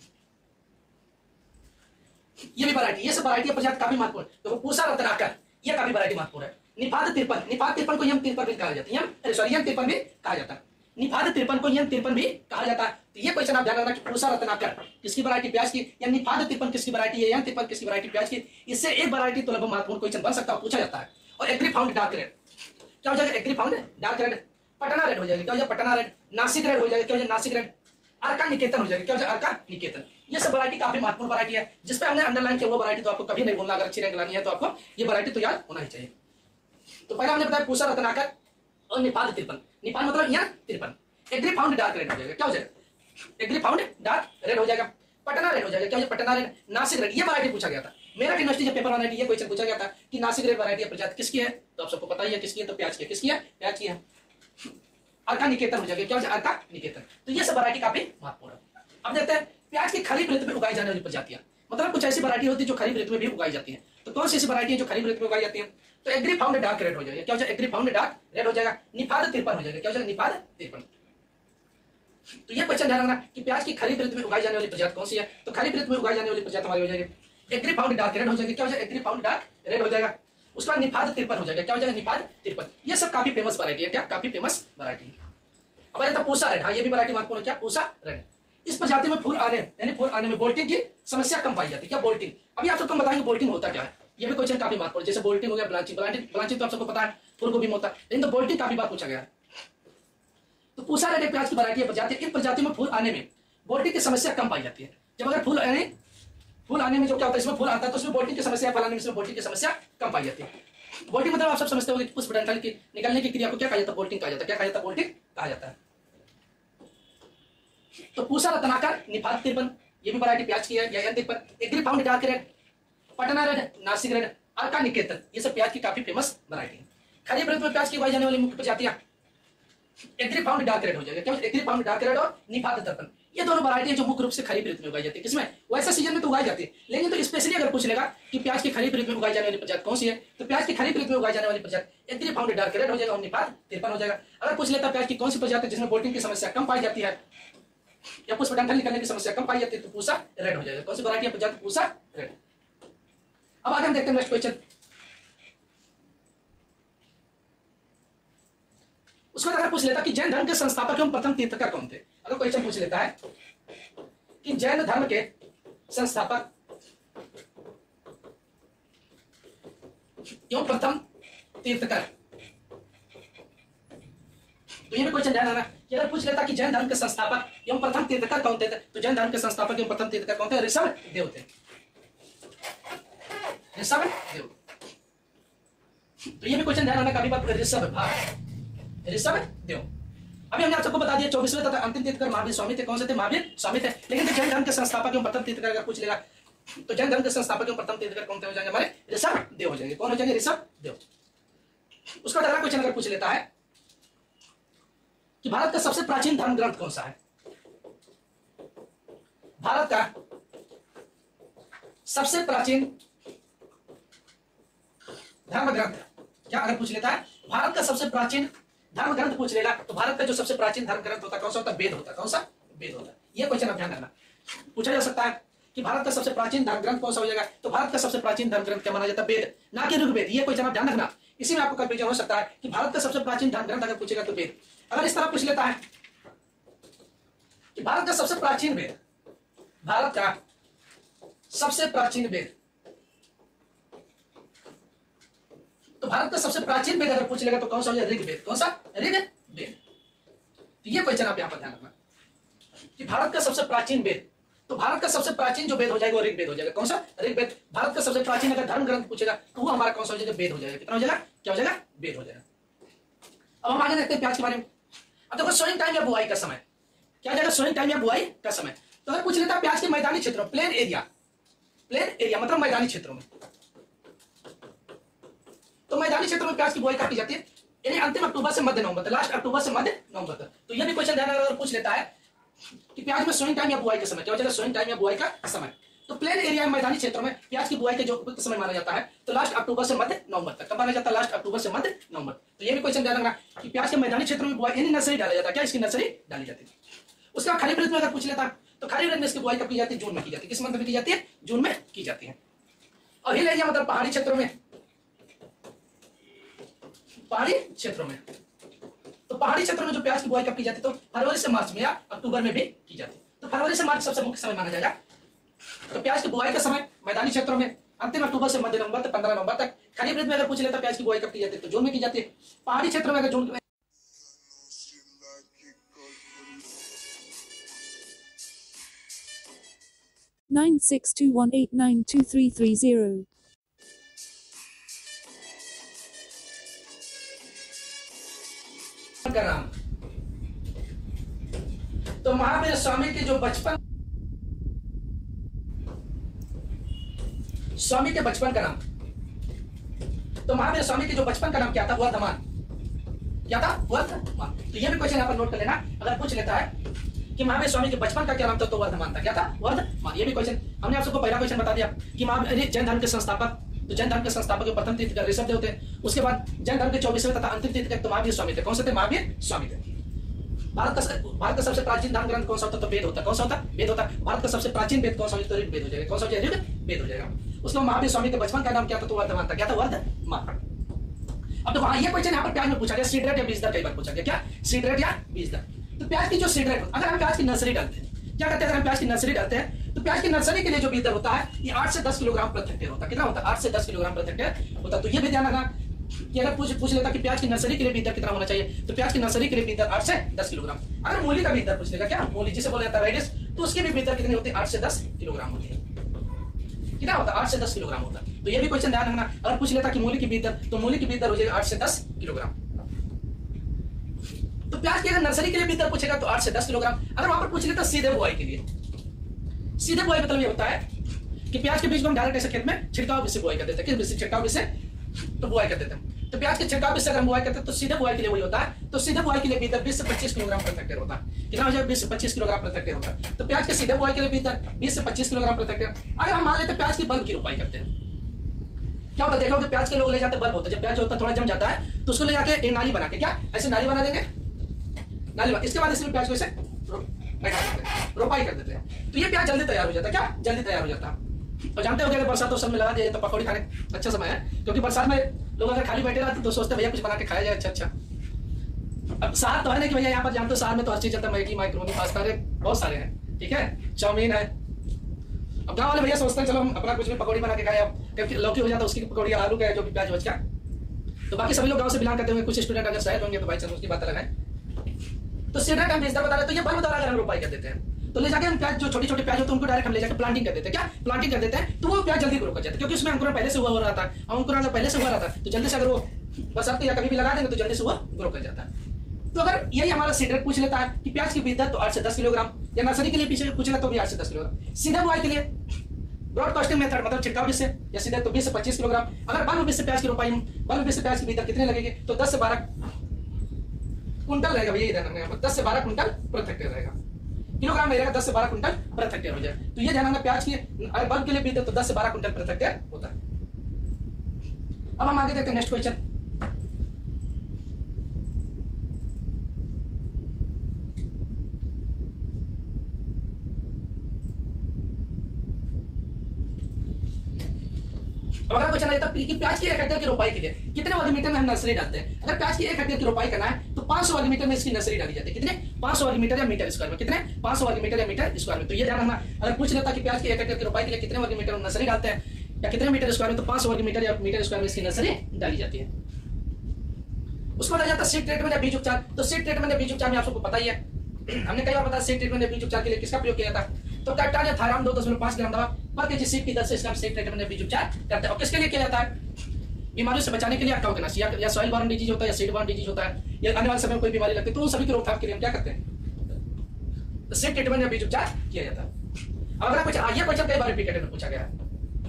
ये भी वैरायटी, ये सब वैरायटी प्रजाति काफी महत्वपूर्ण। तो पूसा रत्नाकर, ये काफी वैरायटी महत्वपूर्ण है। निफाद तिरपन, निफाद तिरपन को यम तिरपन भी कहा जाता है। यम सॉरी यम तिरपन भी कहा जाता है। निफाद तिरपन को यम तिरपन भी कहा जाता है। तो ये क्वेश्चन आप ध्यान रखना कि पूसा रत्नाकर किसकी वैरायटी प्याज की, या निफाद तिरपन किसकी वैरायटी है, यम तिरपन किसकी वैरायटी प्याज की। इससे एक वैरायटी तो लगभग महत्वपूर्ण क्वेश्चन बन सकता है, पूछा जाता है। और एग्री फाउंड डार्क रेड क्या हो जाएगा? Agri found dark red. Patna red हो जाएगा। क्या हो जाएगा? पटना रेड। नासिक रेड हो जाएगा। क्या हो जाएगा? नासिक रेड। अर्का निकेतन हो जाएगा। क्या हो जाएगा? अर्का निकेतन। ये सब वैरायटी काफी महत्वपूर्ण वैरायटी है, जिसपे हमने अंडरलाइन किया वो वैरायटी तो आपको कभी नहीं बोलना। अगर अच्छी रैंक लानी है तो आपको ये वैरायटी तो याद होना ही चाहिए। तो पहला हमने बताया पूसा रत्नाकर और निफाद तिरपन। निफाद मतलब यहाँ तिरपन। एग्री फाउंड डार्क रेड हो जाएगा। क्या हो जाएगा? एग्री फाउंड डार्क रेड हो जाएगा। पटना रेड हो जाएगा। क्या हो जाएगा? पटना रेड। नासिक रेड, ये वैरायटी पूछा गया था मेरा यूनिवर्सिटी जब पेपर बनाई, ये क्वेश्चन पूछा गया था कि नासिक रेड वैरायटी प्रजाति किसकी है? तो आप सबको पता ही है किसकी है। तो प्याज की है। किसकी है? प्याज की है। अर्का निकेतन हो जाएगा। क्या हो जाएगा? अर्का निकेतन। तो ये सब वैरायटी काफी महत्वपूर्ण है। अब देखते हैं प्याज की खरीफ ऋतु में उगाई जाने वाली प्रजातियां, मतलब कुछ ऐसी वैरायटी होती है जो खरीफ ऋतु में भी उगाई जाती है। तो कौन सी ऐसी वैरायटी है जो खरीफ ऋतु में उगाई जाती है? तो एग्री फाउंड डार्क रेड हो जाएगा। क्या हो जाएगा? एग्री फाउंड डार्क रेड हो जाएगा। निफाद तिरपन हो जाएगा। क्या हो जाएगा? निफाद तिरपन। तो ये क्वेश्चन ध्यान रखना कि प्याज की खरीफ ऋतु में उगाई जाने वाली प्रजाति कौन सी है? तो खरीफ ऋतु में उगाई जाने वाली प्रजाति हमारी हो जाएगी एग्री फाउंड डार्क रेड हो जाएगी। क्या हो जाएगा? एग्री फाउंड डार्क रेड हो जाएगा। उसका निफाद तिरपन हो जाएगा। क्या हो जाएगा? निफाद तिरपन। ये सब काफी फेमस वैरायटी है। क्या? काफी फेमस वैरायटी। अब आता पूसा रेड। हाँ, ये भी वैरायटी महत्वपूर्ण है। क्या? पूसा रेड। इस प्रजाति में फूल आने यानी फूल आने में बोल्टिंग की समस्या कम पाई जाती है। क्या बोल्टिंग? अभी आप सबको बताएंगे बोल्टिंग होता क्या है। ये भी क्वेश्चन काफी महत्वपूर्ण, जैसे बोल्टिंग हो गया, ब्लांचिंग। ब्लांचिंग ब्लांचिंग तो आप सबको पता है, फूल गोभी में होता है, लेकिन तो बोल्टिंग काफी बार पूछा गया है। तो पूसा रेड एक प्याज की वैरायटी है प्रजाति। इन प्रजाति में फूल आने में बोल्टिंग की समस्या कम पाई जाती है। जब अगर फूल आने फूल आने में जो क्या होता है, इसमें फूल आता है तो उसमें बोल्टिंग की समस्या, फल आने में इसमें बोल्टिंग की समस्या कम पाई जाती है। बोल्टिंग मतलब आप सब समझते हो कि पुष्प डंठल की निकलने की क्रिया को क्या कहा जाता है? बोल्टिंग कहा जाता है। क्या कहा जाता है? बोल्टिंग कहा जाता है। तो पूसा रत्नाकर, निफाद तिरपन, ये भी वैरायटी प्याज की है, या तिरपन। Agri found dark red, Patna red, Nashik red, Arka Niketan, ये सब प्याज की काफी फेमस वैरायटी है। खरीफ ऋतु में प्याज की उगाई जाने वाली मुख्य प्रजातियां एग्री फाउंड डार्क रेड हो जाएगा। क्या? एग्री फाउंड डार्क रेड और निफाद तिरपन, ये दोनों वैरायटी जो मुख्य रूप से खरीफ ऋतु में उगाई जाती है। किसमें? वैसे सीजन में तो उगाई जाती है, लेकिन तो स्पेशली अगर पूछ लेगा कि प्याज की खरीफ ऋतु में उगाई जाने वाली प्रजाति कौन सी है, तो प्याज की खरीफ ऋतु में उगाई जाने वाली प्रजाति एग्री फाउंड डार्क रेड हो जाएगा और निफाद तिरपन हो जाएगा। अगर पूछ लेता प्याज की कौन सी प्रजाति जिसमें बोल्टिंग की समस्या कम पाई जाती है या पुष्प डंठल निकलने की समस्या कम पाई जाती है, तो पूसा रेड हो जाएगा। कौन सी वैरायटी है प्रजाति? पूसा रेड। अब आगे हम देखते हैं नेक्स्ट क्वेश्चन। उसको अगर पूछ लेता कि जैन धर्म के संस्थापक एवं प्रथम तीर्थकर कौन थे, अगर क्वेश्चन पूछ लेता है कि जैन धर्म के संस्थापक एवं प्रथम तीर्थकर, तो ये भी क्वेश्चन ध्यान रखना कि अगर पूछ लेता कि जैन धर्म के संस्थापक एवं प्रथम तीर्थकर कौन थे, तो जैन धर्म के संस्थापक एवं प्रथम तीर्थकर कौन थे? ऋषभ देव थे। ऋषभ देव। तो ये भी क्वेश्चन ध्यान रखना, कभी बात ऋषभ भाग ऋषभ देव। अभी हमने आप सबको बता दिया चौबीसवें तथा अंतिम तीर्थंकर महावीर स्वामी थे। कौन से थे? महावीर स्वामी थे। लेकिन जैन धर्म के संस्थापक एवं प्रथम तीर्थंकर अगर पूछ लेगा तो जैन धर्म के संस्थापक एवं प्रथम तीर्थंकर कौन हो जाएंगे? हमारे ऋषभ देव हो जाएंगे। कौन हो जाएंगे? ऋषभ देव। उसका अगला क्वेश्चन अगर पूछ लेता है कि भारत का सबसे प्राचीन धर्म ग्रंथ कौन सा है? भारत का सबसे प्राचीन धर्म ग्रंथ क्या अगर पूछ लेता है? भारत का सबसे प्राचीन धर्म ग्रंथ पूछ लेगा तो भारत का जो सबसे प्राचीन धर्म ग्रंथ होता है कौन सा होता है? वेद होता है। कौन सा? वेद होता है। ये क्वेश्चन आप ध्यान रखना। पूछा जा सकता है कि भारत का सबसे प्राचीन धर्म ग्रंथ कौन सा हो जाएगा? तो भारत का सबसे प्राचीन धर्म ग्रंथ क्या माना जाता है? वेद, ना कि ऋग्वेद। ये क्वेश्चन आप ध्यान रखना। इसी में आपको कंफ्यूजन हो सकता है कि भारत का सबसे प्राचीन धर्म ग्रंथ अगर पूछेगा तो वेद। अगर इस तरह पूछ लेता है कि भारत का सबसे प्राचीन वेद, भारत का सबसे प्राचीन वेद, तो भारत का सबसे प्राचीन वेद अगर पूछ लेगा तो कौन सा हो जाएगा? ऋग्वेद। कौन सा? ऋग्वेद। तो ये क्वेश्चन आप यहां पर ध्यान रखना कि भारत का सबसे प्राचीन वेद, तो भारत का सबसे प्राचीन जो वेद हो जाएगा वो ऋग्वेद हो जाएगा। कौन सा? ऋग्वेद। भारत का सबसे प्राचीन अगर धर्म ग्रंथ पूछेगा तो वो हमारा कौन सा हो जाएगा? वेद हो जाएगा। कितना हो जाएगा? क्या हो जाएगा? वेद हो जाएगा। अब हम आगे देखते हैं प्याज के बारे में। अब देखो सोइंग टाइम या बुआई का समय क्या जाएगा? सोइंग टाइम या बुआई का समय। तो अगर पूछ लेता है प्याज के मैदानी क्षेत्रों, प्लेन एरिया, प्लेन एरिया मतलब मैदानी क्षेत्रों में, तो मैदानी क्षेत्रों में प्याज की बुआई कब की जाती है? यानी अंतिम अक्टूबर से मध्य नवंबर तक, लास्ट अक्टूबर से मध्य नवंबर तक। तो ये भी क्वेश्चन ध्यान अगर पूछ लेता है कि प्याज में सोइंग टाइम या बुआई का समय क्या हो जाएगा? सोइंग टाइम या बुआई का समय। तो प्लेन एरिया में मैदानी क्षेत्रों में प्याज की बुआई के जो समय माना जाता है तो लास्ट अक्टूबर से मध्य नवंबर तक। कब माना जाता है? लास्ट अक्टूबर से मध्य नवंबर। तो ये भी क्वेश्चन ध्यान रखना कि प्याज के मैदानी क्षेत्रों में बुआई यानी नर्सरी डाला जाता है। क्या इसकी नर्सरी डाली जाती है? उसका खरीफ ऋतु में अगर पूछ लेता है तो खरीफ ऋतु में इसकी बुआई कब की जाती है? जून में की जाती है। किस मंथ में की जाती है? जून में की जाती है। और हिल एरिया मतलब पहाड़ी क्षेत्रों में, पहाड़ी क्षेत्रों में, तो पहाड़ी क्षेत्रों में जो प्याज की बुआई कब की जाती है? तो फरवरी से मार्च में या अक्टूबर में भी की जाती है। तो फरवरी से मार्च सबसे मुख्य समय माना जाएगा। तो प्याज की बुआई का समय मैदानी क्षेत्रों में अंतिम अक्टूबर से मध्य नवंबर तक, पंद्रह नवंबर तक। खरीफ ऋतु में अगर पूछ लेता है प्याज की बुआई कब की जाती है? तो जून में की जाती है। पहाड़ी क्षेत्रों में अगर जून में nine six two one eight nine two three three zero. का नाम, तो महावीर स्वामी के जो बचपन, स्वामी के बचपन का नाम, तो महावीर स्वामी के जो बचपन का नाम क्या था? वर्धमान। क्या था? वर्धमान। तो ये भी क्वेश्चन यहाँ पर नोट कर लेना। अगर पूछ लेता है कि महावीर स्वामी के बचपन का क्या नाम था? तो वर्धमान था। क्या था? वर्धमान। ये भी क्वेश्चन हमने आप सबको पहला क्वेश्चन बता दिया कि महावीर जैन धर्म के संस्थापक, तो जैन धर्म के संस्थापक के प्रथम तीर्थंकर ऋषभ देव थे। उसके बाद जैन धर्म के चौबीसवें तथा अंतिम तीर्थंकर तो महावीर स्वामी थे। कौन से थे? महावीर स्वामी थे। भारत का भारत का सबसे प्राचीन धर्म ग्रंथ कौन सा होता है? तो वेद होता है। कौन सा होता है? वेद होता है। भारत का सबसे प्राचीन वेद कौन सा होता है? ऋग्वेद हो जाएगा। कौन सा हो जाएगा? ऋग्वेद हो जाएगा। उसके महावीर स्वामी के बचपन का नाम क्या था? तो वर्धमान था। क्या था? वर्धमान। अब तो वहां ये क्वेश्चन यहाँ पर प्याज में पूछा गया, सीड रेट या बीज दर कई बार पूछा गया। क्या? सीड रेट या बीज दर। तो प्याज की जो सीड रेट, अगर हम प्याज की नर्सरी डालते हैं, क्या करते हैं? अगर हम प्याज की नर्सरी डालते हैं तो प्याज की नर्सरी के लिए जो बीज दर होता है ये आठ से दस किलोग्राम प्रति हेक्टेयर होता है। कितना होता है? आठ से दस किलोग्राम प्रति हेक्टेयर होता है। तो ये भी ध्यान रखना कि अगर पूछ पूछ लेता कि प्याज की नर्सरी के लिए बीज दर कितना होना चाहिए, तो प्याज की नर्सरी के लिए बीज दर आठ से दस किलोग्राम। अगर मूली का बीज दर पूछ लेगा, क्या मूली जिसे बोला जाता है रेडिस, तो उसकी भी बीज दर कितनी होती है? आठ से दस किलोग्राम होती है। कितना होता है? आठ से दस किलोग्राम होता है। तो ये भी क्वेश्चन ध्यान रखना। अगर पूछ लेता कि मूली की बीज दर, तो मूली की बीज दर हो जाएगी आठ से दस किलोग्राम। तो प्याज की अगर नर्सरी के लिए बीज दर पूछेगा तो आठ से दस किलोग्राम। अगर वहां पर पूछ लेता सीधे बुआई के लिए, सीधे बुआई मतलब ये होता है कि प्याज के बीज को हम डायरेक्ट ऐसे खेत में छिड़काव से बुआई कर देते हैं। किस बीज से? छिड़काव बीज से तो बुआई कर देते हैं। तो प्याज के छिड़काव बीज से अगर हम बुआई करते हैं तो सीधे बुआई के लिए वही होता है। तो सीधे बुआई के लिए बीज दर बीस से पच्चीस किलोग्राम प्रति हेक्टेयर होता है। कितना हो जाएगा? बीस से पच्चीस किलोग्राम प्रति हेक्टेयर होता है। तो प्याज के सीधे बुआई के लिए बीज दर बीस से पच्चीस किलोग्राम प्रति हेक्टेयर। अगर हम मान लेते प्याज की बल्ब की रोपाई करते हैं, क्या होता है? देखो कि प्याज के लोग ले जाते बल्ब होता है। जब प्याज होता है थोड़ा जम जाता है तो उसको ले जाके एक नाली बना के, क्या ऐसे नाली बना देंगे, नाली बना, इसके बाद इसमें प्याज को ऐसे रोपाई कर देते हैं। तो ये प्याज जल्दी तैयार हो जाता है। क्या? जल्दी तैयार हो जाता है। और जानते हो कि अगर बरसात सब में लगा दिया तो पकौड़ी खाने अच्छा समय है, क्योंकि बरसात में लोग अगर खाली बैठे रहते तो सोचते भैया कुछ बना के खाया जाए। अच्छा अच्छा अब साथ तो है ना कि भैया यहाँ पर जानते हो शहर में तो हर चीज चलता है, मैगी, माइक्रोनी, पास्ता, बहुत सारे हैं। ठीक है, चाउमीन है। अब गाँव वाले भैया सोचते हैं चलो हम अपना कुछ भी पकौड़ी बना के खाए। अब लौकी हो जाता है उसकी पकौड़ी, आलू का जो भी प्याज बच गया। तो बाकी सभी लोग गाँव से बिलोंग करते होंगे, कुछ स्टूडेंट अगर शहर होंगे तो भाई चलो उसकी बात अलग है। तो सीड रेट हम बीज दर बता रहे तो ये बल्ब द्वारा अगर हम रोपाई कर देते हैं तो ले जाके हम प्याज जो छोटे छोटे प्याज होते हैं उनको डायरेक्ट हम ले जाकर प्लांटिंग कर देते हैं। क्या? प्लांटिंग कर देते हैं तो वो प्याज जल्दी ग्रो कर जाता है, क्योंकि उसमें अंकुरण पहले से हुआ हो रहा था। अंकुरण अगर पहले से हुआ रहा था तो जल्दी से अगर वो बरसात या कभी भी लगा देंगे तो जल्दी से वो ग्रो कर जाता है। तो अगर यही हमारा सीडर पूछ लेता है कि प्याज की बीज दर तो आठ से दस किलोग्राम, या नर्सरी के लिए पीछे पूछ लेता तो भी आठ से दस किलोग्राम। सीधे बुआई के लिए ब्रॉड कास्टिंग मेथड मतलब छिड़काव बीज से या सीधे तो बीस से पच्चीस किलोग्राम। अगर बल्ब बीज से प्याज की रोपाई बल्ब बीज से प्याज की बीज दर कितने लगेगी तो दस से बारह कुंटल रहेगा भैया, ध्यान रखना दस से बारह कुंटल प्रति हेक्टेयर रहेगा, किलोग्राम में रहेगा दस से बारह कुंटल प्रति हेक्टेयर हो जाए। तो ये ध्यान रखना प्याज की अगर बल्ब के लिए बीज दर तो दस से बारह कुंटल प्रति हेक्टेयर होता है। अब हम आगे देखते हैं नेक्स्ट क्वेश्चन। अगला क्वेश्चन आता है कि प्याज की एक हेक्टेयर की रोपाई के लिए कितने वर्ग मीटर में हम नर्सरी डालते हैं। अगर प्याज की एक हेक्टेयर की रोपाई करना है तो पांच सौ वर्ग मीटर में इसकी नर्सरी डाली जाती है। कितने? पांच सौ वर्ग मीटर या मीटर स्क्वायर में। कितने? पांच सौ वर्ग मीटर या मीटर स्क्वायर में। तो ये ध्यान रखना, अगर पूछ लेता कि प्याज की एक हेक्टेयर की रोपाई के लिए कितने वर्ग मीटर हम नर्सरी डालते हैं या कितने मीटर स्क्वायर में, तो पांच सौ वर्ग मीटर या मीटर स्क्वायर में इसकी नर्सरी डाली जाती है। उसको आ जाता है सीड ट्रीटमेंट या बीज उपचार। तो सीड ट्रीटमेंट या बीज उपचार में आप सबको पता ही है, हमने कई बार बताया सीड ट्रीटमेंट या बीज उपचार के लिए किसका प्रयोग किया जाता है। तो कैप्टन या थायराम दो दशमलव पांच ग्राम दवा पर केजी सीड की दर से इसका सीड ट्रीटमेंट या बीज उपचार करते हैं। और किसके लिए किया जाता है? बीमारियों से बचाने के लिए अटकाव करना या, या सॉइल बॉर्न डिजीज होता है या सीड बॉर्न डिजीज होता है या आने वाले समय में कोई बीमारी लगती है तो उन सभी की रोकथाम के लिए हम क्या करते हैं? सीड ट्रीटमेंट या बीज उपचार किया जाता है। अगला क्वेश्चन, ये क्वेश्चन कई बार रिपीटेड में पूछा गया है।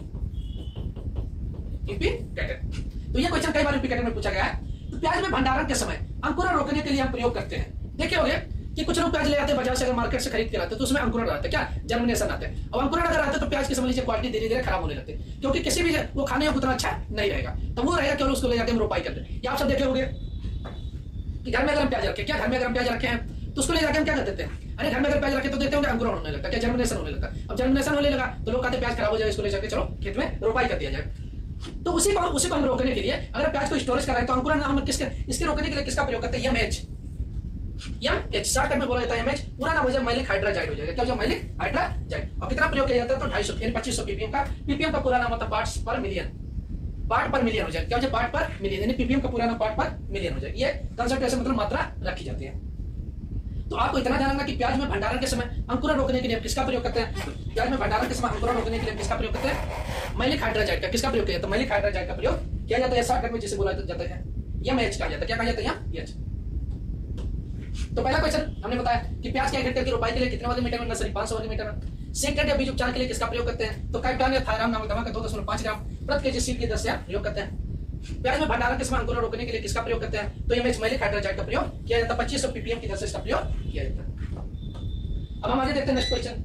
रिपीटेड तो ये क्वेश्चन कई बार रिपीटेड में पूछा गया है। तो प्याज में भंडारण के समय अंकुरण रोकने के लिए हम प्रयोग करते हैं। देखे होंगे कि कुछ लोग प्याज ले आते हैं बाजार से, अगर मार्केट से खरीद के लाते हैं तो उसमें अंकुरण रहता है, क्या जर्मिनेशन आते हैं। और अंकुरण अगर आते हैं तो प्याज की समझ लीजिए क्वालिटी धीरे धीरे खराब होने लगती है, क्योंकि किसी भी वो खाने में उतना अच्छा नहीं रहेगा। तो वो रहेगा केवल उसको ले जाके हम रोपाई करते हैं। या आप सब देखे होंगे कि घर में अगर हम प्याज रखे, क्या घर में अगर हम प्याज रखे हैं तो उसको ले जाके हम क्या कर देते हैं? अरे घर में अगर प्याज रखे तो देते होंगे अंकुरण होने लगता है, क्या जर्मिनेशन होने लगता है। अब जर्मिनेशन होने लगा तो लोग कहते हैं प्याज खराब हो जाए, इसको ले जाके चलो खेत में रोपाई कर दिया जाए। तो उसी को उसी को हम रोकने के लिए अगर प्याज को स्टोरेज कराए तो अंकुरण हम किसके इसके रोकने के लिए किसका प्रयोग करते हैं? एमएच या एच शॉर्टकट में बोला जाता है एमएच। पूरा नाम हो जाए मैलिक हाइड्रोजाइड हो जाएगा। क्या हो जाएगा? Maleic hydrazide. और कितना प्रयोग किया जाता है? तो ढाई सौ यानी पच्चीस सौ पीपीएम का। पीपीएम का पूरा नाम होता है पार्ट्स पर मिलियन, पार्ट पर मिलियन हो जाएगा। क्या हो जाए? पार्ट पर मिलियन यानी पीपीएम का पूरा नाम पार्ट पर मिलियन हो जाएगा। ये कंसंट्रेशन मतलब मात्रा रखी जाती है। तो आपको इतना ध्यान रखना कि प्याज में भंडारण के समय अंकुरण रोकने के लिए किसका प्रयोग करते हैं? प्याज में भंडारण के समय अंकुरण रोकने के लिए किसका प्रयोग करते हैं? मैलिक हाइड्रोजाइड का। किसका प्रयोग किया जाता है? मैलिक हाइड्रोजाइड का प्रयोग किया जाता है। शॉर्टकट में जिसे बोला जाता है एमएच कहा जाता है। क्या कहा जाता है? एमएच। तो पहला क्वेश्चन हमने बताया कि प्याज के एक हेक्टेयर की रोपाई के लिए कितने वर्ग मीटर में नर्सरी? पांच सौ वर्ग मीटर में। सीड ट्रीटमेंट या बीज उपचार के लिए किसका प्रयोग करते हैं? तो कैप्टन या थायराम नामक दवा का दो दशमलव पांच ग्राम प्रति केजी सीड की दर से प्रयोग करते हैं। प्याज में भंडारण के समय अंकुरण रोकने के लिए किसका प्रयोग करते हैं? तो एमएच मैलिक हाइड्रोजाइड का प्रयोग किया जाता है। पच्चीस सौ पीपीएम की दर से इसका प्रयोग किया जाता है। अब हम आगे देखते हैं नेक्स्ट क्वेश्चन।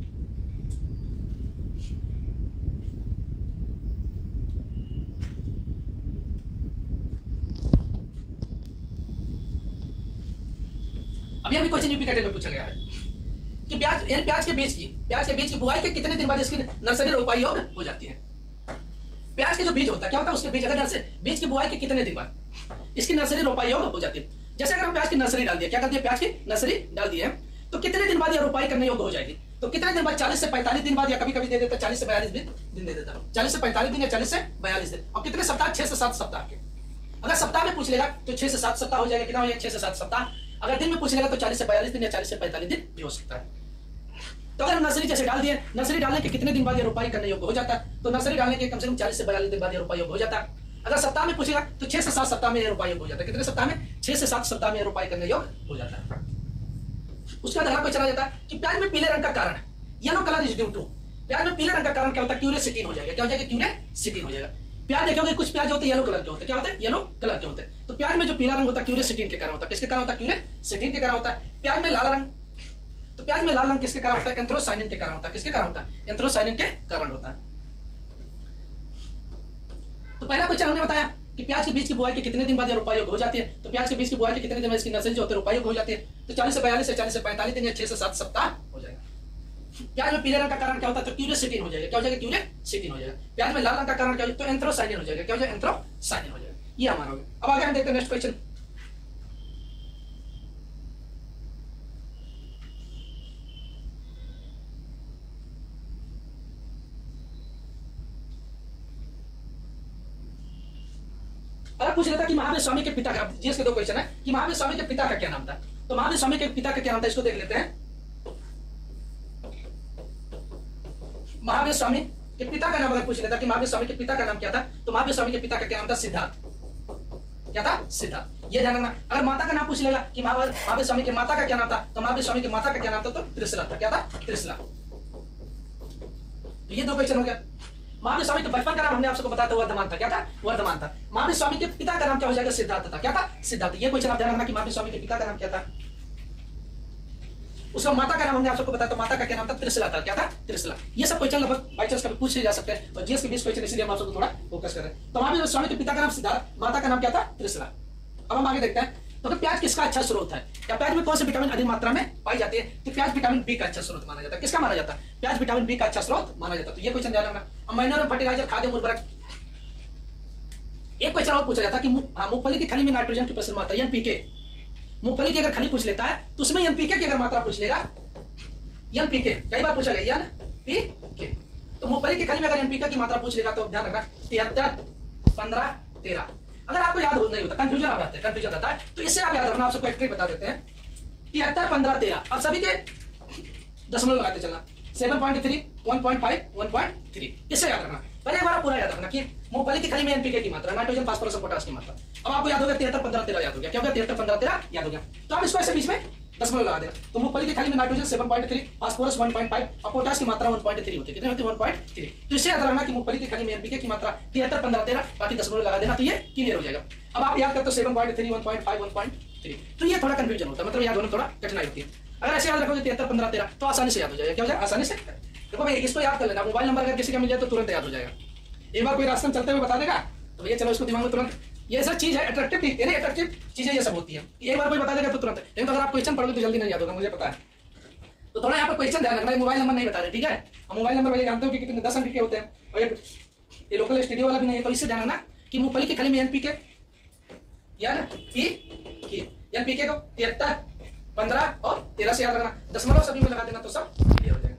अभी अभी क्वेश्चन यूपी कैटेगरी में पूछा गया है कि प्याज यानी प्याज के बीज की प्याज के बीज की बुआई के कितने दिन बाद इसकी नर्सरी रोपाई हो जाती है। प्याज के जो बीज होता है क्या होता है? उसके बीज अगर नर्सरी बीज की बुआई के कितने दिन बाद इसकी नर्सरी रोपाई हो जाती है। जैसे अगर हम प्याज की नर्सरी डाल दिया, क्या कर दिया? प्याज की नर्सरी डाल दी है तो कितने दिन बाद यह रोपाई करने योग्य हो जाएगी? तो कितने दिन बाद? चालीस से पैंतालीस दिन बाद, या कभी कभी दे देता चालीस से बयालीस दिन दे देता चालीस से पैंतालीस दिन या चालीस से बयालीस दिन। और कितने सप्ताह? छह से सात सप्ताह के। अगर सप्ताह में पूछ लेगा तो छह से सात सप्ताह हो जाएगा। कितना हो जाएगा? छह से सात सप्ताह। अगर दिन में पूछ लेगा तो चालीस से बयालीस दिन या चालीस से पैंतालीस दिन भी हो सकता है। तो अगर हम नर्सरी जैसे डाल दिए, नर्सरी डालने के कितने दिन बाद ये रोपाई करने योग्य हो जाता है? तो नर्सरी डालने के कम से कम चालीस से बयालीस दिन बाद ये रोपाई योग्य हो जाता है। अगर सप्ताह में पूछेगा तो छह से सात सप्ताह में ये रोपाई योग्य हो जाता है। कितने सप्ताह में? छह से सात सप्ताह में ये रोपाई करने योग्य हो जाता है। उसका अगला क्वेश्चन आ जाता है कि प्याज में पीले रंग का कारण yellow colour is due to. प्याज में पीले रंग का कारण क्या होता है? क्यूरेसिटीन हो जाएगा। क्या हो जाएगा? क्यूरेसिटीन हो जाएगा। प्याज देखोगे कुछ प्याज होते हैं येलो कलर के होते हैं। क्या होते हैं? येलो कलर के होते हैं। तो प्याज में जो पीला रंग होता है क्यूरेसिटीन के कारण होता है। किसके कारण होता है? क्यूरेसिटीन के कारण होता है। प्याज में लाल रंग तो प्याज में लाल रंग किसके कारण होता है? एंथ्रोसाइनिन के कारण होता है। किसके कारण होता है? एंथ्रोसाइनिन के कारण होता है। तो पहला क्वेश्चन हमने बताया कि प्याज के बीज की बुआई के कितने दिन बाद ये रोपाई हो जाती है। तो प्याज के बीज की बुआई के कितने दिन में इसकी नर्सरी जो होती है रोपाई हो जाती है? तो चालीस से बयालीस से चालीस से पैंतालीस दिन या छह से सात सप्ताह हो जाएगा। प्याज में पीले रंग का कारण क्या होता है? तो क्यूरेसिटीन हो जाएगा। क्या हो जाएगा? क्यूरेसिटीन हो जाएगा। प्याज में लाल रंग का कारण क्या हो जाएगा? तो एंथ्रोसाइनिन हो जाएगा। क्या हो जाएगा? एंथ्रोसाइनिन हो जाएगा। ये हमारा हो गया। अब आगे हम देखते हैं नेक्स्ट क्वेश्चन। अगर पूछ लेता कि महावीर स्वामी के पिता का, जीएस के दो क्वेश्चन है कि महावीर स्वामी के पिता का क्या नाम था। तो महावीर स्वामी के पिता का क्या नाम था? इसको देख लेते हैं। महावीर स्वामी के पिता का नाम अगर पूछ लेता कि महावीर स्वामी के पिता का नाम क्या था, तो महावीर स्वामी के पिता का क्या नाम था? सिद्धार्थ। क्या था? सिद्धार्थ। ये ध्यान रखना। अगर माता का नाम पूछ लेगा कि महावीर महावीर स्वामी के माता का क्या नाम था, तो महावीर स्वामी के माता का क्या नाम था? तो त्रिशला था। क्या था? त्रिशला। तो ये दो क्वेश्चन हो गया। महावीर स्वामी के बचपन का नाम हमने आप सबको बताया था, वर्धमान था। क्या था? वर्धमान था। महावीर स्वामी के पिता का नाम क्या हो जाएगा? सिद्धार्थ था। क्या था? सिद्धार्थ। ये क्वेश्चन आप ध्यान रखना कि महावीर स्वामी के पिता का नाम क्या था। उसका माता का नाम हमने आप सबको बताया, तो माता का क्या नाम था? त्रिशला था। क्या था? त्रिशला। ये सब क्वेश्चन लगभग बाई चांस कभी पूछे जा सकते हैं, और जीएस के बीस क्वेश्चन, इसलिए हम आप सबको थोड़ा फोकस कर रहे हैं। तो महावीर स्वामी के पिता का नाम सिद्धार्थ, माता का नाम क्या था? त्रिशला। अब हम आगे देखते हैं। तो फिर प्याज किसका अच्छा स्रोत है? क्या प्याज में कौन से विटामिन अधिक मात्रा में पाई जाती है? तो प्याज विटामिन बी का अच्छा स्रोत माना जाता है। किसका माना जाता है? प्याज विटामिन बी का अच्छा स्रोत माना जाता है। तो ये क्वेश्चन ध्यान रखना। अमीनो एवं फर्टिलाइजर, खाद्य उर्वरक। एक क्वेश्चन और पूछा जाता है कि मूंगफली की खली में नाइट्रोजन की प्रचुर मात्रा, एनपीके। मूंगफली की अगर खली पूछ लेता है तो उसमें एनपीके की अगर मात्रा पूछ लेगा, एनपीके कई बार पूछा गया, एनपीके। तो मूंगफली की खली में अगर एनपीके की मात्रा पूछ लेगा तो ध्यान रखना तिहत्तर, पंद्रह, तेरह। अगर आपको याद हो नहीं होता, कंफ्यूजन आ जाता है, कंफ्यूजन रहता है, तो इससे आप याद रखना। आप सबको एक ट्रिक बता देते हैं। तिहत्तर, पंद्रह, तेरह। अब सभी के दशमलव लगाते चलना। Seven point three, one point five, one point three. इससे याद रखना। पहले एक बार पूरा याद रखना कि मूंगफली की खली में एनपीके की मात्रा, नाइट्रोजन, फास्फोरस और पोटास की मात्रा। अब आपको याद हो गया तिहत्तर, पंद्रह, तेरह याद हो गया। क्या हो गया? तिहत्तर, पंद्रह, तेरह याद हो गया। तो आप इसको ऐसे बीच में दशमलव लगा देना। तो मूंगफली की खली में nitrogen seven point three, phosphorus one point five और पोटास की मात्रा वन पॉइंट थ्री होती है। कितनी होती है? One point three. तो इससे याद रखना कि मूंगफली की खली में एनपीके की मात्रा तिहत्तर, पंद्रह, तेरह, बाकी दशमलव लगा देना, तो ये क्लियर हो जाएगा। अब आप याद करते हो seven point three, one point five, one point three, तो ये थोड़ा कंफ्यूजन होता है, मतलब याद होने थोड़ा कठिनाई होती है। अगर ऐसे याद रखोगे तिहत्तर, पंद्रह, तेरह तो आसानी से याद हो जाएगा। क्या हो जाएगा? आसानी से। देखो भाई, इसको याद कर लेना। मोबाइल नंबर अगर किसी का मिल जाए तो तुरंत याद हो जाएगा। एक बार कोई रास्ते में चलते हुए बता देगा तो भैया चलो इसको दिमाग में तुरंत, ये सब चीज है अट्रैक्टिव, यानी अट्रैक्टिव चीजें ये सब होती है। एक बार कोई बता देगा तो तुरंत। लेकिन तो अगर आप क्वेश्चन पढ़ोगे तो जल्दी नहीं याद होगा, मुझे पता है। तो थोड़ा यहाँ पर क्वेश्चन ध्यान रखना। मोबाइल नंबर नहीं बता रहे, ठीक है? हम मोबाइल नंबर वाले जानते हो कि कितने दस अंक के होते हैं, और ये लोकल स्टूडियो वाला भी नहीं है। तो इससे ध्यान रखना कि मूंगफली की खली में एनपीके या पी की एनपीके को तिहत्तर, पंद्रह और तेरह से याद रखना। दशमलव सभी में लगा देना तो सब क्लियर हो जाएगा।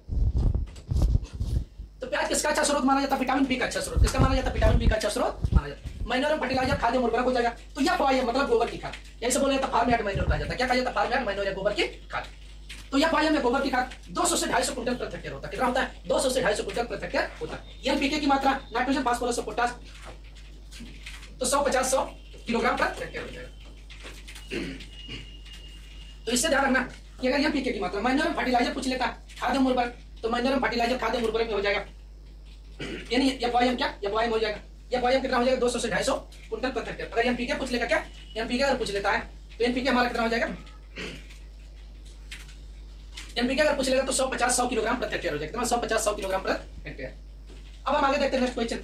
तो प्याज किसका अच्छा स्रोत माना जाता है? विटामिन बी का अच्छा स्रोत। किसका माना जाता है? विटामिन बी का अच्छा स्रोत माना जाता है। माइनर फर्टिलाइजर, खाद्य उर्वरक हो जाएगा। तो यह फार्म मतलब गोबर की खाद, ऐसे बोला जाता है फार्म यार्ड मैन्योर कहा जाता है। क्या कहा जाता है? फार्म यार्ड मैन्योर या गोबर की खाद। तो यह फार्म में गोबर की खाद दो सौ से ढाई सौ क्विंटल प्रति हेक्टेयर होता है। कितना होता है? दो सौ से ढाई सौ क्विंटल प्रति हेक्टेयर होता है। एनपीके की मात्रा नाइट्रोजन, फास्फोरस और पोटास तो सौ पचास सौ किलोग्राम प्रति हेक्टेयर हो जाएगा। तो इससे ध्यान रखना कि अगर एनपीके की मात्रा, माइनर फर्टिलाइजर पूछ लेता है, खाद्य उर्वरक, तो माइनर फर्टिलाइजर खाद्य उर्वरक में हो जाएगा, यानी एफआईएम क्या? एफआईएम हो जाएगा। एफआईएम कितना हो जाएगा? दो सौ से ढाई सौ क्विंटल प्रति हेक्टेयर। अगर एनपीके पूछ लेगा, क्या एनपीके अगर पूछ लेता है तो एनपीके हमारा कितना हो जाएगा? एनपीके अगर पूछ लेगा तो सौ पचास सौ किलोग्राम प्रति हेक्टेयर हो जाएगा। कितना? सौ पचास सौ किलोग्राम प्रति हेक्टेयर। अब हम आगे देखते हैं नेक्स्ट क्वेश्चन।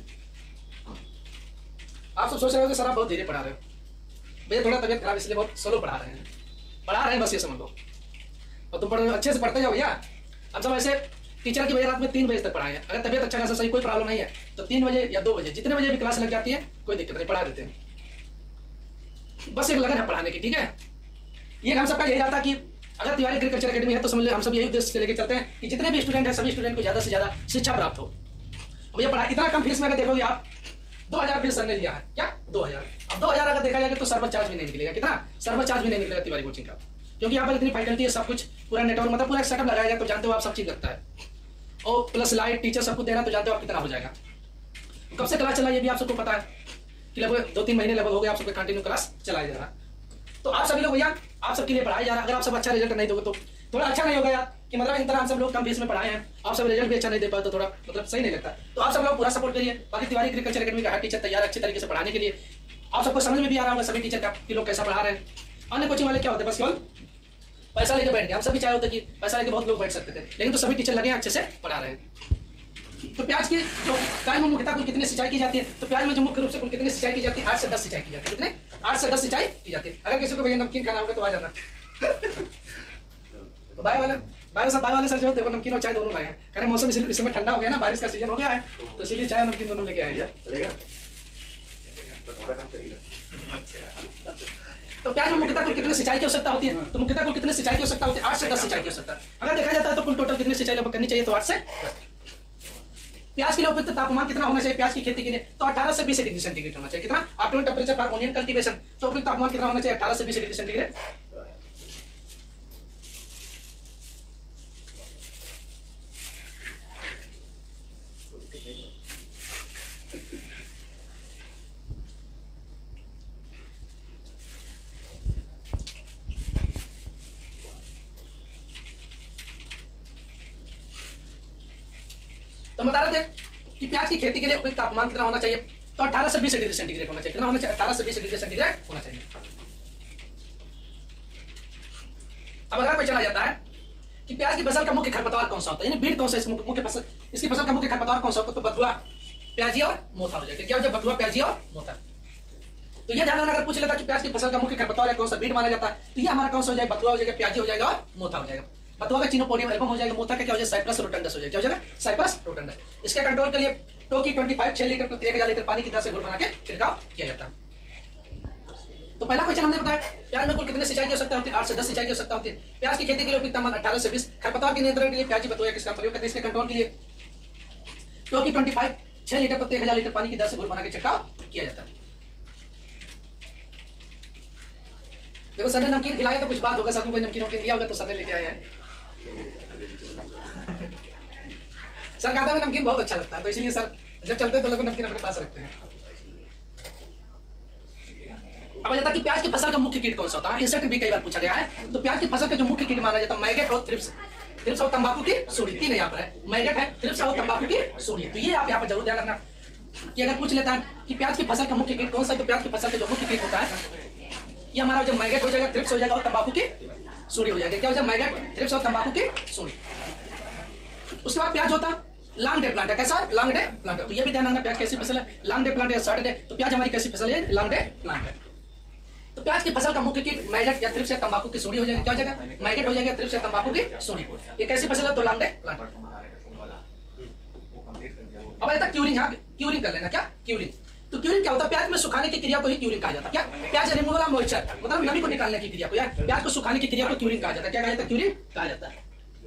आप सब सोच रहे हो कि सर आप बहुत धीरे पढ़ा रहे हो। भैया थोड़ा तबियत खराब, इसलिए बहुत स्लो पढ़ा रहे हैं। पढ़ा रहे हैं बस, ये समझ लो। और तुम पढ़ अच्छे से पढ़ते जाओ भैया। अब सब ऐसे टीचर की वजह रात में तीन बजे तक पढ़ाएंगे। अगर तबियत अच्छा खासा सही, कोई प्रॉब्लम नहीं है, तो तीन बजे या दो बजे जितने बजे भी क्लास लग जाती है कोई दिक्कत नहीं, पढ़ा देते हैं। बस एक लगन है पढ़ाने की, ठीक है? ये हम सबका यही रहता कि अगर तिवारी एग्रीकल्चर अकेडमी है तो समझ लो हम सब यही उद्देश्य से लेकर चलते हैं कि जितने भी स्टूडेंट हैं सभी स्टूडेंट को ज्यादा से ज्यादा शिक्षा प्राप्त हो। भैया पढ़ाई इतना कम फीस में अगर देखोगे आप, दो हजार फीस सर ने लिया है। क्या? दो हजार। अब दो हजार अगर देखा जाएगा तो सर्वर चार्ज भी नहीं निकलेगा। कितना? सर्वर चार्ज भी नहीं निकलेगा तिवारी कोचिंग का, क्योंकि यहाँ पर इतनी फैकल्टी है, सब कुछ पूरा नेटवर्क, मतलब पूरा सेटअप लगाया जाए तो जानते हो आप, सब चीज लगता है। और प्लस लाइट टीचर सबको देना तो जानते हो आप कितना हो जाएगा। कब से क्लास चला ये भी आप सबको पता है कि लगभग दो तीन महीने लगभग हो गए आप सबको कंटिन्यू क्लास चलाया जा रहा। तो आप सभी लोग भैया आप सबके लिए पढ़ाया जा रहा है। अगर आप सब अच्छा रिजल्ट नहीं दोगे तो थोड़ा अच्छा नहीं होगा यार, कि मतलब इन तरह हम सब लोग कम फीस में पढ़ाए हैं, आप सब रिजल्ट भी अच्छा नहीं दे पाए तो थोड़ा मतलब सही नहीं लगता। तो आप सब लोग पूरा सपोर्ट करिए। बाकी तिवारी एग्रीकल्चर अकेडमी का हर टीचर तैयार है अच्छे तरीके से पढ़ाने के लिए। आप सबको समझ में भी आ रहा होगा सभी टीचर का कि लोग कैसा पढ़ा रहे हैं। अन्य कोचिंग वाले क्या होते हैं, बस केवल पैसा लेके बैठ गए। हम सभी चाहे होते कि पैसा लेके बहुत लोग बैठ सकते थे, लेकिन तो सभी टीचर लगे अच्छे से पढ़ा रहे हैं। तो प्याज की जो प्याज में मुख्यतः कुल कितनी सिंचाई की जाती है? तो प्याज में जो मुख्य रूप से कुल कितनी सिंचाई की जाती है? आठ से दस सिंचाई की जाती है। कितने? आठ से दस सिंचाई की जाती है। अगर किसी को भैया नमकीन खाना होगा तो आ जाना। तो बाय वाले बाय सब बाय वाले सर जो देखो नमकीन और चाय दोनों लाए हैं। कह रहे मौसम इस समय ठंडा हो गया ना, बारिश का सीजन हो गया है, तो इसीलिए चाय नमकीन दोनों लेके आए। चलेगा? तो प्याज में मुख्यतः कुल कितनी सिंचाई की आवश्यकता होती है? तो मुख्यतः कुल कितनी सिंचाई की आवश्यकता होती है? आठ से दस सिंचाई की आवश्यकता। अगर देखा जाता है तो कुल टोटल कितनी सिंचाई लगभग करनी चाहिए? तो आठ से। प्याज के लिए उपयुक्त तापमान कितना होना चाहिए प्याज की खेती के लिए? तो अठारह से बीस डिग्री सेंटीग्रेड होना चाहिए। कितना? Optimal temperature for onion cultivation. तो उपयुक्त तापमान कितना होना चाहिए? अठारह से बीस डिग्री सेंटीग्रेड। बता रहे थे कि प्याज की खेती के लिए उपयुक्त तापमान कितना होना चाहिए, तो अठारह से बीस डिग्री सेंटीग्रेड होना चाहिए। कितना होना चाहिए? अठारह से बीस डिग्री सेंटीग्रेड होना चाहिए। अब अगला क्वेश्चन आ जाता है कि प्याज की फसल का मुख्य खरपतवार कौन सा होता है, यानी बीट कौन सा इस मुख्य फसल इसकी फसल का मुख्य खरपतवार कौन सा होता है? तो बथुआ, प्याजी और मोथा हो जाएगा। क्या हो जाए? बथुआ, प्याजी और मोथा। तो ये ध्यान रखना, अगर पूछ लेता कि प्याज की फसल का मुख्य खरपतवार कौन सा बीट माना जाता है, तो ये हमारा कौन सा हो जाएगा? बथुआ हो जाएगा, प्याजी हो जाएगा और मोथा हो जाएगा। बथुआ का चिनोपोडियम एल्बम हो जाएगा, मोथा का क्या हो जाएगा? साइप्रस रोटंडस हो जाएगा। क्या हो जाएगा? Cyperus rotundus. इसके कंट्रोल के लिए टोकी पच्चीस छह लीटर प्रति एक हजार लीटर पानी की दर से घोल बना के छिड़काव किया जाता है। तो पहला क्वेश्चन हमने बताया प्याज में कुल कितने सिंचाई की आवश्यकता होती है? आठ से दस सिंचाई की आवश्यकता होती है। प्याज की खेती के लिए उपयुक्त तापमान अठारह से बीस। खरपतवार के नियंत्रण के लिए प्याजी बथुआ किसका प्रयोग करते हैं? इसके कंट्रोल के लिए टोकी पच्चीस छह लीटर प्रति एक हजार लीटर पानी की दर से घोल बना के छिड़काव किया जाता है। देखो सर ने नमकीन खिलाया तो कुछ बात होगा, सबको कोई नमकीन नमकीन दिया होगा तो सर ने लेके आए हैं। सर कहता है नमकीन बहुत अच्छा लगता है, तो इसलिए सर जब चलते हैं तो लोग नमकीन अपने पास रखते हैं। अब जाता कि प्याज की फसल का मुख्य कीट कौन सा होता है? इंसेक्ट भी कई बार पूछा गया है। तो प्याज की फसल का जो मुख्य कीट माना जाता है मैगेट और थ्रिप्स। थ्रिप्स और तंबाकू की सुड़ी, तीन यहाँ पर है, मैगेट है, थ्रिप्स और तंबाकू की सुड़ी। तो ये आप यहाँ पर जरूर ध्यान रखना कि अगर पूछ लेता है कि प्याज की फसल का मुख्य कीट कौन सा है, तो प्याज की फसल का जो मुख्य कीट होता है ये हमारा जो मैगेट हो जाएगा, थ्रिप्स हो जाएगा और तंबाकू की सुड़ी हो जाएगी। क्या हो जाएगा? मैगेट, थ्रिप्स और तंबाकू की सुड़ी। उसके बाद प्याज होता है लॉन्ग डे प्लांट है। कैसा? लॉन्ग डे प्लांट है। तो ये भी ध्यान रखना प्याज कैसी फसल है? लॉन्ग डे प्लांट या शॉर्ट डे। तो प्याज हमारी कैसी फसल है? लॉन्ग डे प्लांट है। तो प्याज की फसल का मुख्य कीट मैगेट या थ्रिप्स या तंबाकू की सुड़ी हो जाएगी। क्या हो जाएगा? मैगेट हो जाएगा, थ्रिप्स या तंबाकू की सुड़ी। ये कैसी फसल है? तो लॉन्ग डे प्लांट। अब आता क्यूरिंग, यहाँ क्यूरिंग कर लेना। क्या? क्यूरिंग। तो क्यूरिंग क्या होता है? प्याज में सुखाने की क्रिया को ही क्यूरिंग कहा जाता है। क्या? प्याज रिमूवल ऑफ मॉइस्चर, मतलब नमी को निकालने की क्रिया को, या प्याज को सुखाने की क्रिया को क्यूरिंग कहा जाता है। क्या कहा जाता है? क्यूरिंग कहा जाता है।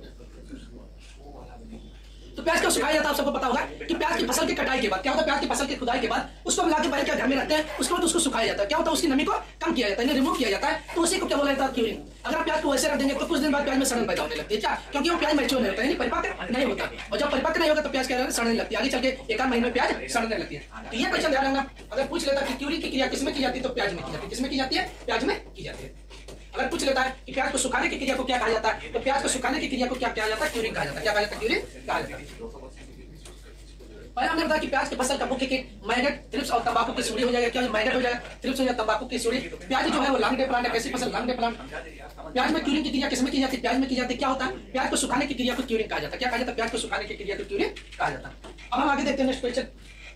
तो प्याज को सुखाया जाता है, आप सबको पता होगा कि प्याज की फसल की कटाई के बाद क्या होता है? प्याज की फसल की खुदाई के बाद उसको मिला के पहले क्या घर में रखते हैं, उसके बाद उसको सुखाया जाता है। क्या होता है? उसकी नमी को कम किया जाता है, रिमूव किया जाता है। तो उसी को क्या बोला जाता है? क्यूरिंग। अगर आप प्याज को वैसे रख देंगे तो कुछ दिन बाद प्याज में सड़न पैदा होने लगती है। क्या? क्योंकि वो प्याज मैच्योर नहीं होता है, परिपक्व नहीं होता, और जब परिपक्व नहीं होगा तो प्याज क्या सड़ने लगती है। आगे चल के एक आध महीने में प्याज सड़ने लगती है। तो ये क्वेश्चन ध्यान रखना, अगर पूछ लेता कि क्यूरिंग की क्रिया किसमें की जाती है, तो प्याज में की जाती है। किसमें की जाती है? प्याज में की जाती है। अगर पूछ लेता है कि प्याज को सुखाने की क्रिया को क्या कहा जाता है, तो प्याज को सुखाने की क्रिया को क्या कहा जाता है? क्यूरिंग कहा जाता है। क्या कहा जाता है? क्यूरिंग कहा जाता है। पहले हमने बताया कि प्याज की फसल का मुख्य कीट मैगेट, थ्रिप्स और तंबाकू की सुड़ी हो जाएगा। क्या? मैगेट हो जाएगा, थ्रिप्स हो जाएगा, तंबाकू की सुड़ी। प्याज जो है वो लॉन्ग डे प्लांट है। कैसी फसल? Long day plant. प्याज में क्यूरिंग की क्रिया किसमें की जाती है? प्याज में की जाती है। क्या होता है? प्याज को सुखाने की क्रिया को क्यूरिंग कहा जाता है। क्या कहा जाता है? प्याज को सुखाने की क्रिया को क्यूरिंग कहा जाता है। अब हम आगे देखते हैं नेक्स्ट क्वेश्चन।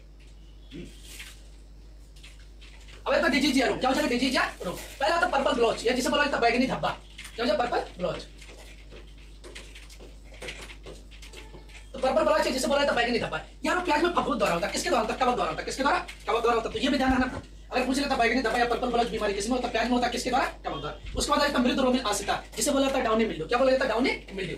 अब आता डिजीजिया रोग। क्या हो जाएगा? डिजीजिया रोग। पहला था पर्पल ब्लॉच, या जिसे बोला जाता है बैगनी धब्बा। क्या हो जाएगा? Purple blotch. तो पर्पल ब्लॉच है जिसे बोला जाता है बैगनी धब्बा। यहाँ प्याज में फफूंद द्वारा होता है। किसके द्वारा होता है? कवक द्वारा होता है। किसके द्वारा? कवक द्वारा होता है। तो ये भी ध्यान रखना, अगर पूछ लेता बैगनी धब्बा या पर्पल ब्लॉच बीमारी किसमें होता है? प्याज में होता है। किसके द्वारा? कवक द्वारा। उसके बाद आता मृदु रोमिल आसिता, जिसे बोला जाता है डाउनी मिल्ड्यू। क्या बोला जाता है? Downy mildew.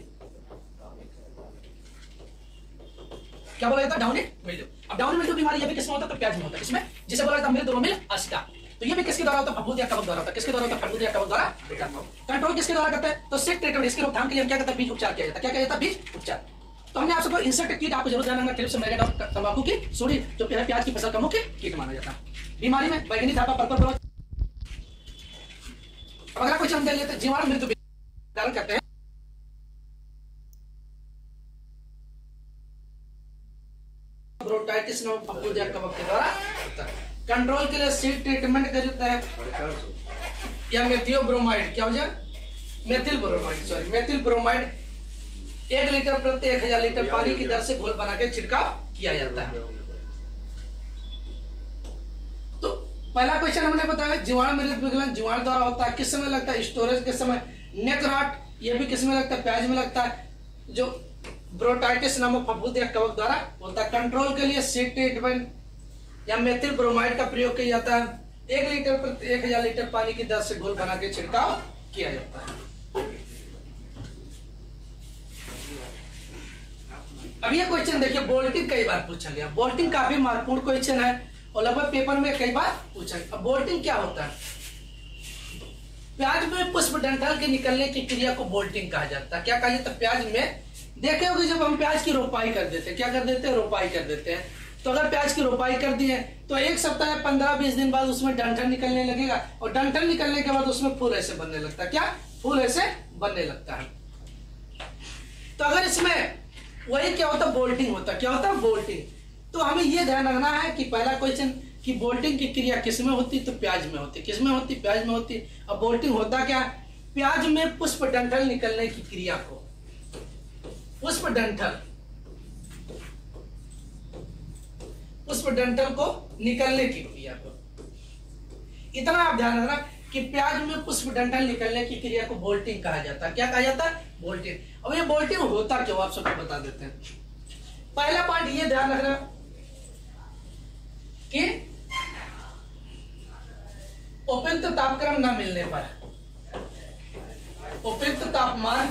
क्या बोला जाता है? Downy mildew. अब डाउनी मिल्ड्यू बीमारी ये भी किसमें होता है? तो प्याज में होता है। किसमें? जिसे बोला जाता है मृदु रोमिल आसिता। तो ये भी किसके द्वारा होता है? फफूंद या कवक द्वारा होता है। किसके द्वारा होता है? फफूंद या कवक द्वारा। कंट्रोल किसके द्वारा करते हैं? तो सेक ट्रीटमेंट, इसकी रोकथाम के लिए क्या करता है? बीज उपचार किया जाता है। क्या किया जाता है? बीज उपचार। तो हमने आप सबको इंसेक्ट कीट आपको जरूर ध्यान रखना, थ्रिप्स, मैगेट और तंबाकू की सुड़ी जो प्याज की फसल का मुख्य कीट माना जाता है। बीमारी में बैगनी धब्बा, पर्पल ब्लॉच। अब अगला क्वेश्चन हम देख लेते हैं, जीवाणु मृत्यु धारण करते हैं। ब्रोटाइटिस नामक फफूंद या कवक के द्वारा होता है। कंट्रोल के लिए सीड ट्रीटमेंट कर देता है या मेथियोब्रोमाइड। क्या हो जाए? Methyl bromide, sorry methyl bromide एक लीटर प्रति एक हजार लीटर पानी की दर से घोल बना के छिड़काव किया जाता है। तो पहला क्वेश्चन हमने बताया जीवाणु मृत्यु विकलन जीवाणु द्वारा होता है। किस समय लगता है? स्टोरेज के समय। नेक रॉट ये भी किस में लगता है? प्याज में लगता है, जो ब्रोटाइटिस नामक फफूंद या कवक द्वारा होता है। कंट्रोल के लिए सीड ट्रीटमेंट या मेथिल ब्रोमाइड का प्रयोग किया जाता है। एक लीटर प्रति एक हजार लीटर पानी की दर से घोल बना के छिड़काव किया जाता है। अब ये क्वेश्चन देखिए, बोल्टिंग कई बार पूछा गया। बोल्टिंग काफी महत्वपूर्ण क्वेश्चन है और लगभग पेपर में कई बार पूछा गया। अब बोल्टिंग क्या होता है? प्याज में पुष्प डंठल के निकलने की क्रिया को बोल्टिंग कहा जाता है। क्या कहा जाता है? प्याज में देखे होगे जब हम प्याज की रोपाई कर देते हैं, क्या कर देते हैं? रोपाई कर देते हैं। तो अगर प्याज की रोपाई कर दी है तो एक सप्ताह या पंद्रह बीस दिन बाद उसमें डंठल निकलने लगेगा, और डंठल निकलने के बाद उसमें फूल ऐसे बनने लगता है। क्या? फूल ऐसे बनने लगता है। तो अगर इसमें वही क्या होता है, बोल्टिंग होता है। क्या होता है, बोल्टिंग। तो हमें ये ध्यान रखना है कि पहला क्वेश्चन कि बोल्टिंग की क्रिया किस में होती, तो प्याज में होती। किस में होती, प्याज में होती। अब बोल्टिंग होता क्या, प्याज में पुष्प डंठल निकलने की क्रिया को, पुष्प डंठल पुष्प डंठल को निकलने की क्रिया को, इतना आप ध्यान रखना कि प्याज में पुष्प डंठल निकलने की क्रिया को बोल्टिंग कहा जाता है। क्या कहा जाता है, बोल्टिंग। अब ये बोल्टिंग होता क्यों, आप सबको बता देते हैं। पहला पॉइंट ये ध्यान रखना कि उपयुक्त तापक्रम न मिलने पर, उपयुक्त तापमान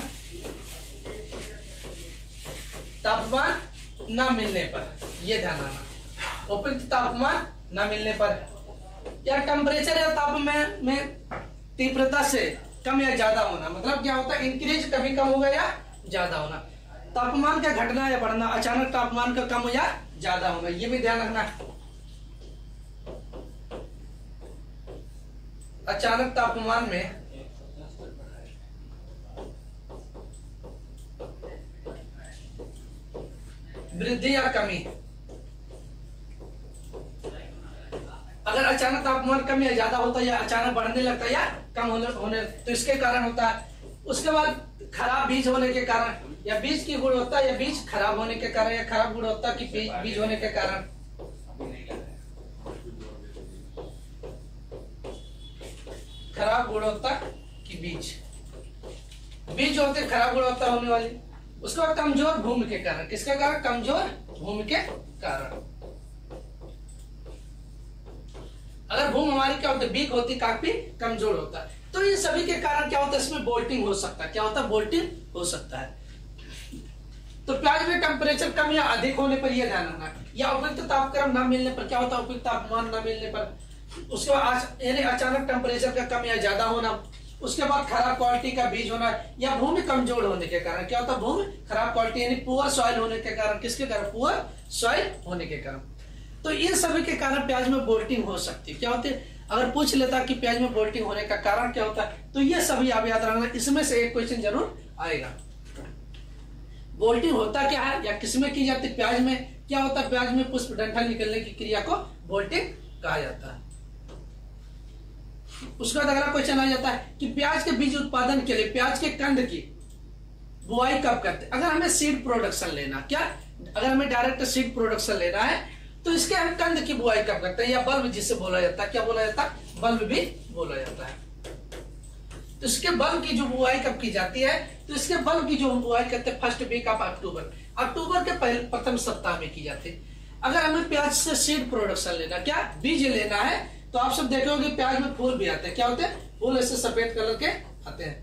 तापमान न मिलने पर, यह ध्यान रखना, उपयुक्त तापमान न मिलने पर या टेम्परेचर या तापमान में तीव्रता से कम या ज्यादा होना। मतलब क्या होता है, इंक्रीज कभी कम होगा या ज्यादा होना। तापमान का घटना या बढ़ना, अचानक तापमान का कम या ज्यादा होना, ये भी ध्यान रखना। अचानक तापमान में वृद्धि या कमी, अगर अचानक तापमान कम या ज्यादा होता है या अचानक बढ़ने लगता है या कम होने होने तो इसके कारण होता है। उसके बाद खराब बीज होने के कारण या बीज की गुणवत्ता या बीज खराब होने के कारण या खराब गुणवत्ता की बीज होने के कारण, खराब गुणवत्ता की बीज बीज होते खराब गुणवत्ता होने वाली। उसके बाद कमजोर भूमि के कारण, किसके कारण, कमजोर भूमि के कारण। अगर भूमि हमारी क्या होती है, वीक होती, काफी कमजोर होता है, तो ये सभी के कारण क्या होता है, इसमें बोल्टिंग हो सकता है। क्या होता है, बोल्टिंग हो सकता है। तो प्याज में टेम्परेचर कम या अधिक होने पर यह ध्यान रखना, या उपयुक्त तापक्रम न मिलने पर, क्या होता है, उपयुक्त तापमान न मिलने पर। उसके बाद यानी अचानक टेम्परेचर का कम या ज्यादा होना। उसके बाद खराब क्वालिटी का बीज होना या भूमि कमजोर होने के कारण। क्या होता है, भूमि खराब क्वालिटी यानी पुअर सॉइल होने के कारण। किसके कारण, पुअर सॉइल होने के कारण। तो इन सभी के कारण प्याज में बोल्टिंग हो सकती है। क्या होती है, अगर पूछ लेता कि प्याज में बोल्टिंग होने का कारण क्या होता है, तो ये सभी आप याद रखना, इसमें से एक क्वेश्चन जरूर आएगा। बोल्टिंग होता क्या है या किसमें की जाती है, प्याज में। क्या होता है, प्याज में पुष्प डंठल निकलने की क्रिया को बोल्टिंग कहा जाता है। उसके बाद अगला क्वेश्चन आ जाता है कि प्याज के बीज उत्पादन के लिए प्याज के कंद की बुआई कब करते हैं। अगर हमें सीड प्रोडक्शन लेना, क्या अगर हमें डायरेक्ट सीड प्रोडक्शन लेना है तो इसके हम कंद की बुआई कब करते हैं, या बल्ब जिसे बोला जाता है। क्या बोला जाता है, बल्ब भी बोला जाता है। तो इसके बल्ब की जो बुआई कब की जाती है, तो इसके बल्ब की जो हम बुआई करते हैं फर्स्ट वीक ऑफ अक्टूबर, अक्टूबर के पहले प्रथम सप्ताह में की जाती है। अगर हमें प्याज से सीड प्रोडक्शन लेना, क्या बीज लेना है, तो आप सब देखोगे प्याज में फूल भी आते हैं। क्या होते हैं, फूल ऐसे सफेद कलर के आते हैं।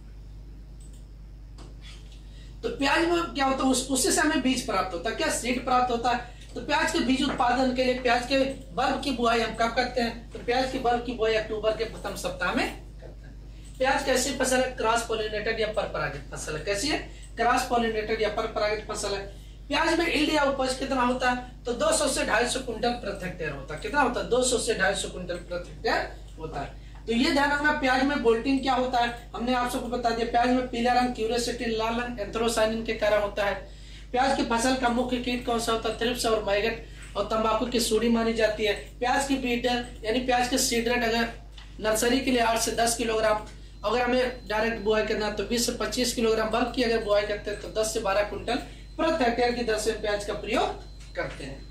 तो प्याज में क्या होता है, उस, उससे से हमें बीज प्राप्त होता है, क्या सीड प्राप्त होता है। तो प्याज के बीज उत्पादन के लिए प्याज के बल्ब की बुआई हम कब करते हैं, तो प्याज की बल्ब की बुआई अक्टूबर के प्रथम सप्ताह में करते हैं। प्याज कैसी फसल है, क्रॉस पॉलिनेटेड या परपरागित फसल है। कैसी है, क्रॉस पॉलिनेटेड या परपरागित फसल है। प्याज में यील्ड या उपज कितना होता है, तो दो सौ से ढाई सौ कुंटल प्रति हेक्टेयर होता है। कितना होता है, दो सौ से ढाई सौ कुंटल प्रति हेक्टेयर होता है। तो ये ध्यान रखना, प्याज में बोल्टिंग क्या होता है, हमने आप सबको बता दिया। प्याज में पीला रंग क्यूरेसिटी, लाल रंग एंथ्रोसाइनिन के कारण होता है। प्याज की फसल का मुख्य कीट कौन सा होता है, थ्रिप्स और मैगट और तंबाकू की सुड़ी मानी जाती है। प्याज की बीटर यानी प्याज के सीड रेट अगर नर्सरी के लिए आठ से दस किलोग्राम, अगर हमें डायरेक्ट बुआई करना तो बीस से पच्चीस किलोग्राम, बल्ब की अगर बुआई करते हैं तो दस से बारह कुंटल प्रति हेक्टेयर की दर से प्याज का प्रयोग करते हैं।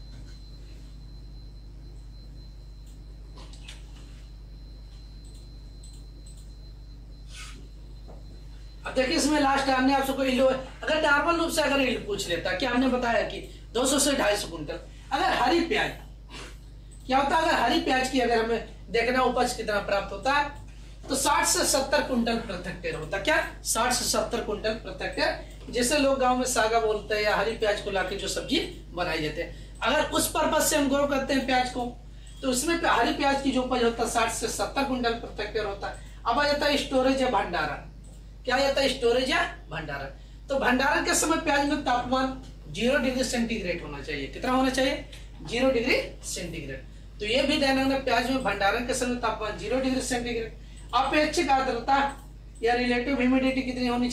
अब देखिए इसमें लास्ट हमने आप सबको इल्ड, अगर नॉर्मल रूप से अगर इल्ड पूछ लेता, क्या हमने बताया कि दो सौ से ढाई सौ कुंटल। अगर हरी प्याज क्या होता है, अगर हरी प्याज की अगर हमें देखना उपज कितना प्राप्त होता है, तो साठ से सत्तर कुंटल प्रति हेक्टेयर होता है। क्या, साठ से सत्तर कुंटल प्रति हेक्टेयर, जैसे लोग गांव में सागा बोलते हैं या हरी प्याज को लाके जो सब्जी बनाई जाती है। अगर उस पर्पज से हम ग्रो करते हैं प्याज को, तो उसमें हरी प्याज की जो उपज होता है साठ से सत्तर कुंटल प्रति हेक्टेयर होता है। अब आ जाता है स्टोरेज या भंडारण। क्या जाता है, स्टोरेज या भंडारण। तो भंडारण के समय प्याज में तापमान जीरो डिग्री सेंटीग्रेड होना चाहिए। कितना होना चाहिए, जीरो डिग्री सेंटीग्रेड। तो ये भी ध्यान रखना, प्याज में भंडारण के समय तापमान जीरो डिग्री सेंटीग्रेड। अपेक्षित आर्द्रता या रिलेटिव ह्यूमिडिटी कितनी होनी चाहिए,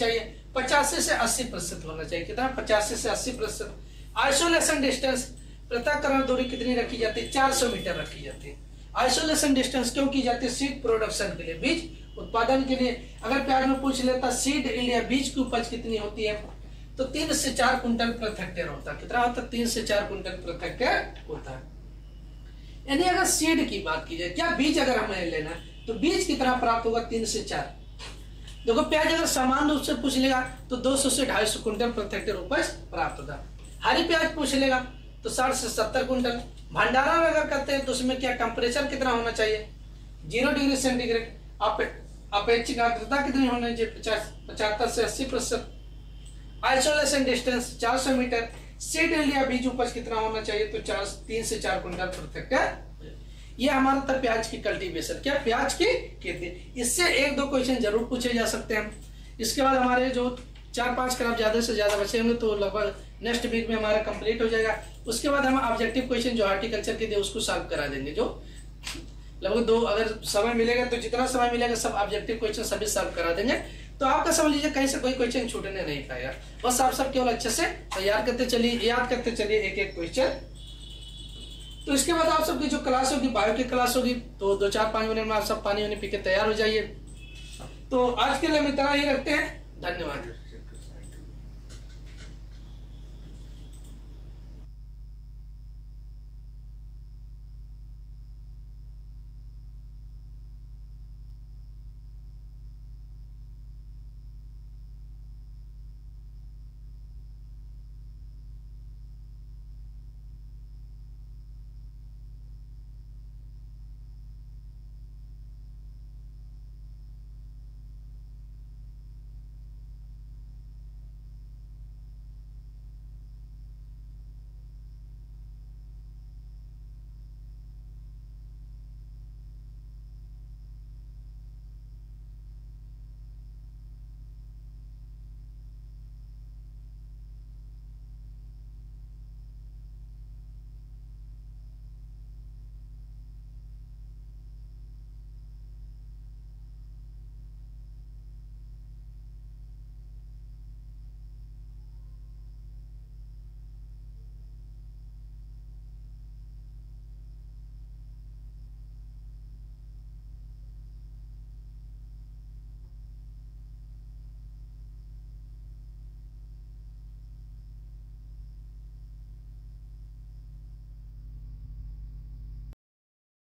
पचासी से अस्सी प्रतिशत होना चाहिए। कितना? पचासी से अस्सी प्रतिशत। आइसोलेशन डिस्टेंस, पृथक्करण दूरी कितनी रखी जाती है? चार सौ मीटर रखी जाती है। आइसोलेशन डिस्टेंस क्यों की जाती है? सीड प्रोडक्शन के लिए, बीज उत्पादन के लिए। अगर प्याज में पूछ लेता सीड यील्ड या बीज की उपज कितनी होती है, तो तीन से चार कुंटल प्रति हेक्टेयर होता है। कितना होता है? तीन से चार कुंटल प्रति हेक्टेयर होता है। यानी अगर सीड की बात की जाए, क्या बीज अगर हमें लेना है तो बीज कितना प्राप्त होगा? तीन से चार। देखो प्याज अगर समान रूप से पूछ लेगा तो दो सौ से ढाई सौ कुंटल प्रति हेक्टेयर उपज प्राप्त होगा। हरी प्याज पूछ लेगा तो साठ से सत्तर कुंटल। भंडारण अगर करते हैं तो उसमें क्या टेम्परेचर कितना होना चाहिए? Zero degree centigrade. अपेक्षित आर्द्रता कितनी होनी चाहिए? पचास पचहत्तर से अस्सी प्रतिशत। आइसोलेशन डिस्टेंस चार सौ मीटर। सीड या बीज उपज कितना होना चाहिए? तो चार तीन से चार कुंटल प्रति हेक्टेयर। ये हमारा था प्याज की कल्टीवेशन, क्या प्याज की खेती। इससे एक दो क्वेश्चन जरूर पूछे जा सकते हैं। इसके बाद हमारे जो चार पांच खराब ज्यादा से ज्यादा बचे होंगे तो लगभग नेक्स्ट वीक में हमारा कंप्लीट हो जाएगा। उसके बाद हम ऑब्जेक्टिव क्वेश्चन जो हार्टिकल्चर के दिए उसको सॉल्व करा देंगे। जो लगभग दो अगर समय मिलेगा तो जितना समय मिलेगा सब ऑब्जेक्टिव क्वेश्चन सभी सॉल्व करा देंगे। तो आपका समझ लीजिए कहीं से कोई क्वेश्चन छूटने नहीं पाएगा। बस आप सब केवल अच्छे से तैयार करते चलिए, याद करते चलिए एक एक क्वेश्चन। तो इसके बाद आप सबकी जो क्लास होगी, बायो की क्लास होगी, तो दो चार पाँच मिनट में आप सब पानी वानी पी के तैयार हो जाइए। तो आज के लिए हम इतना ही रखते हैं। धन्यवाद।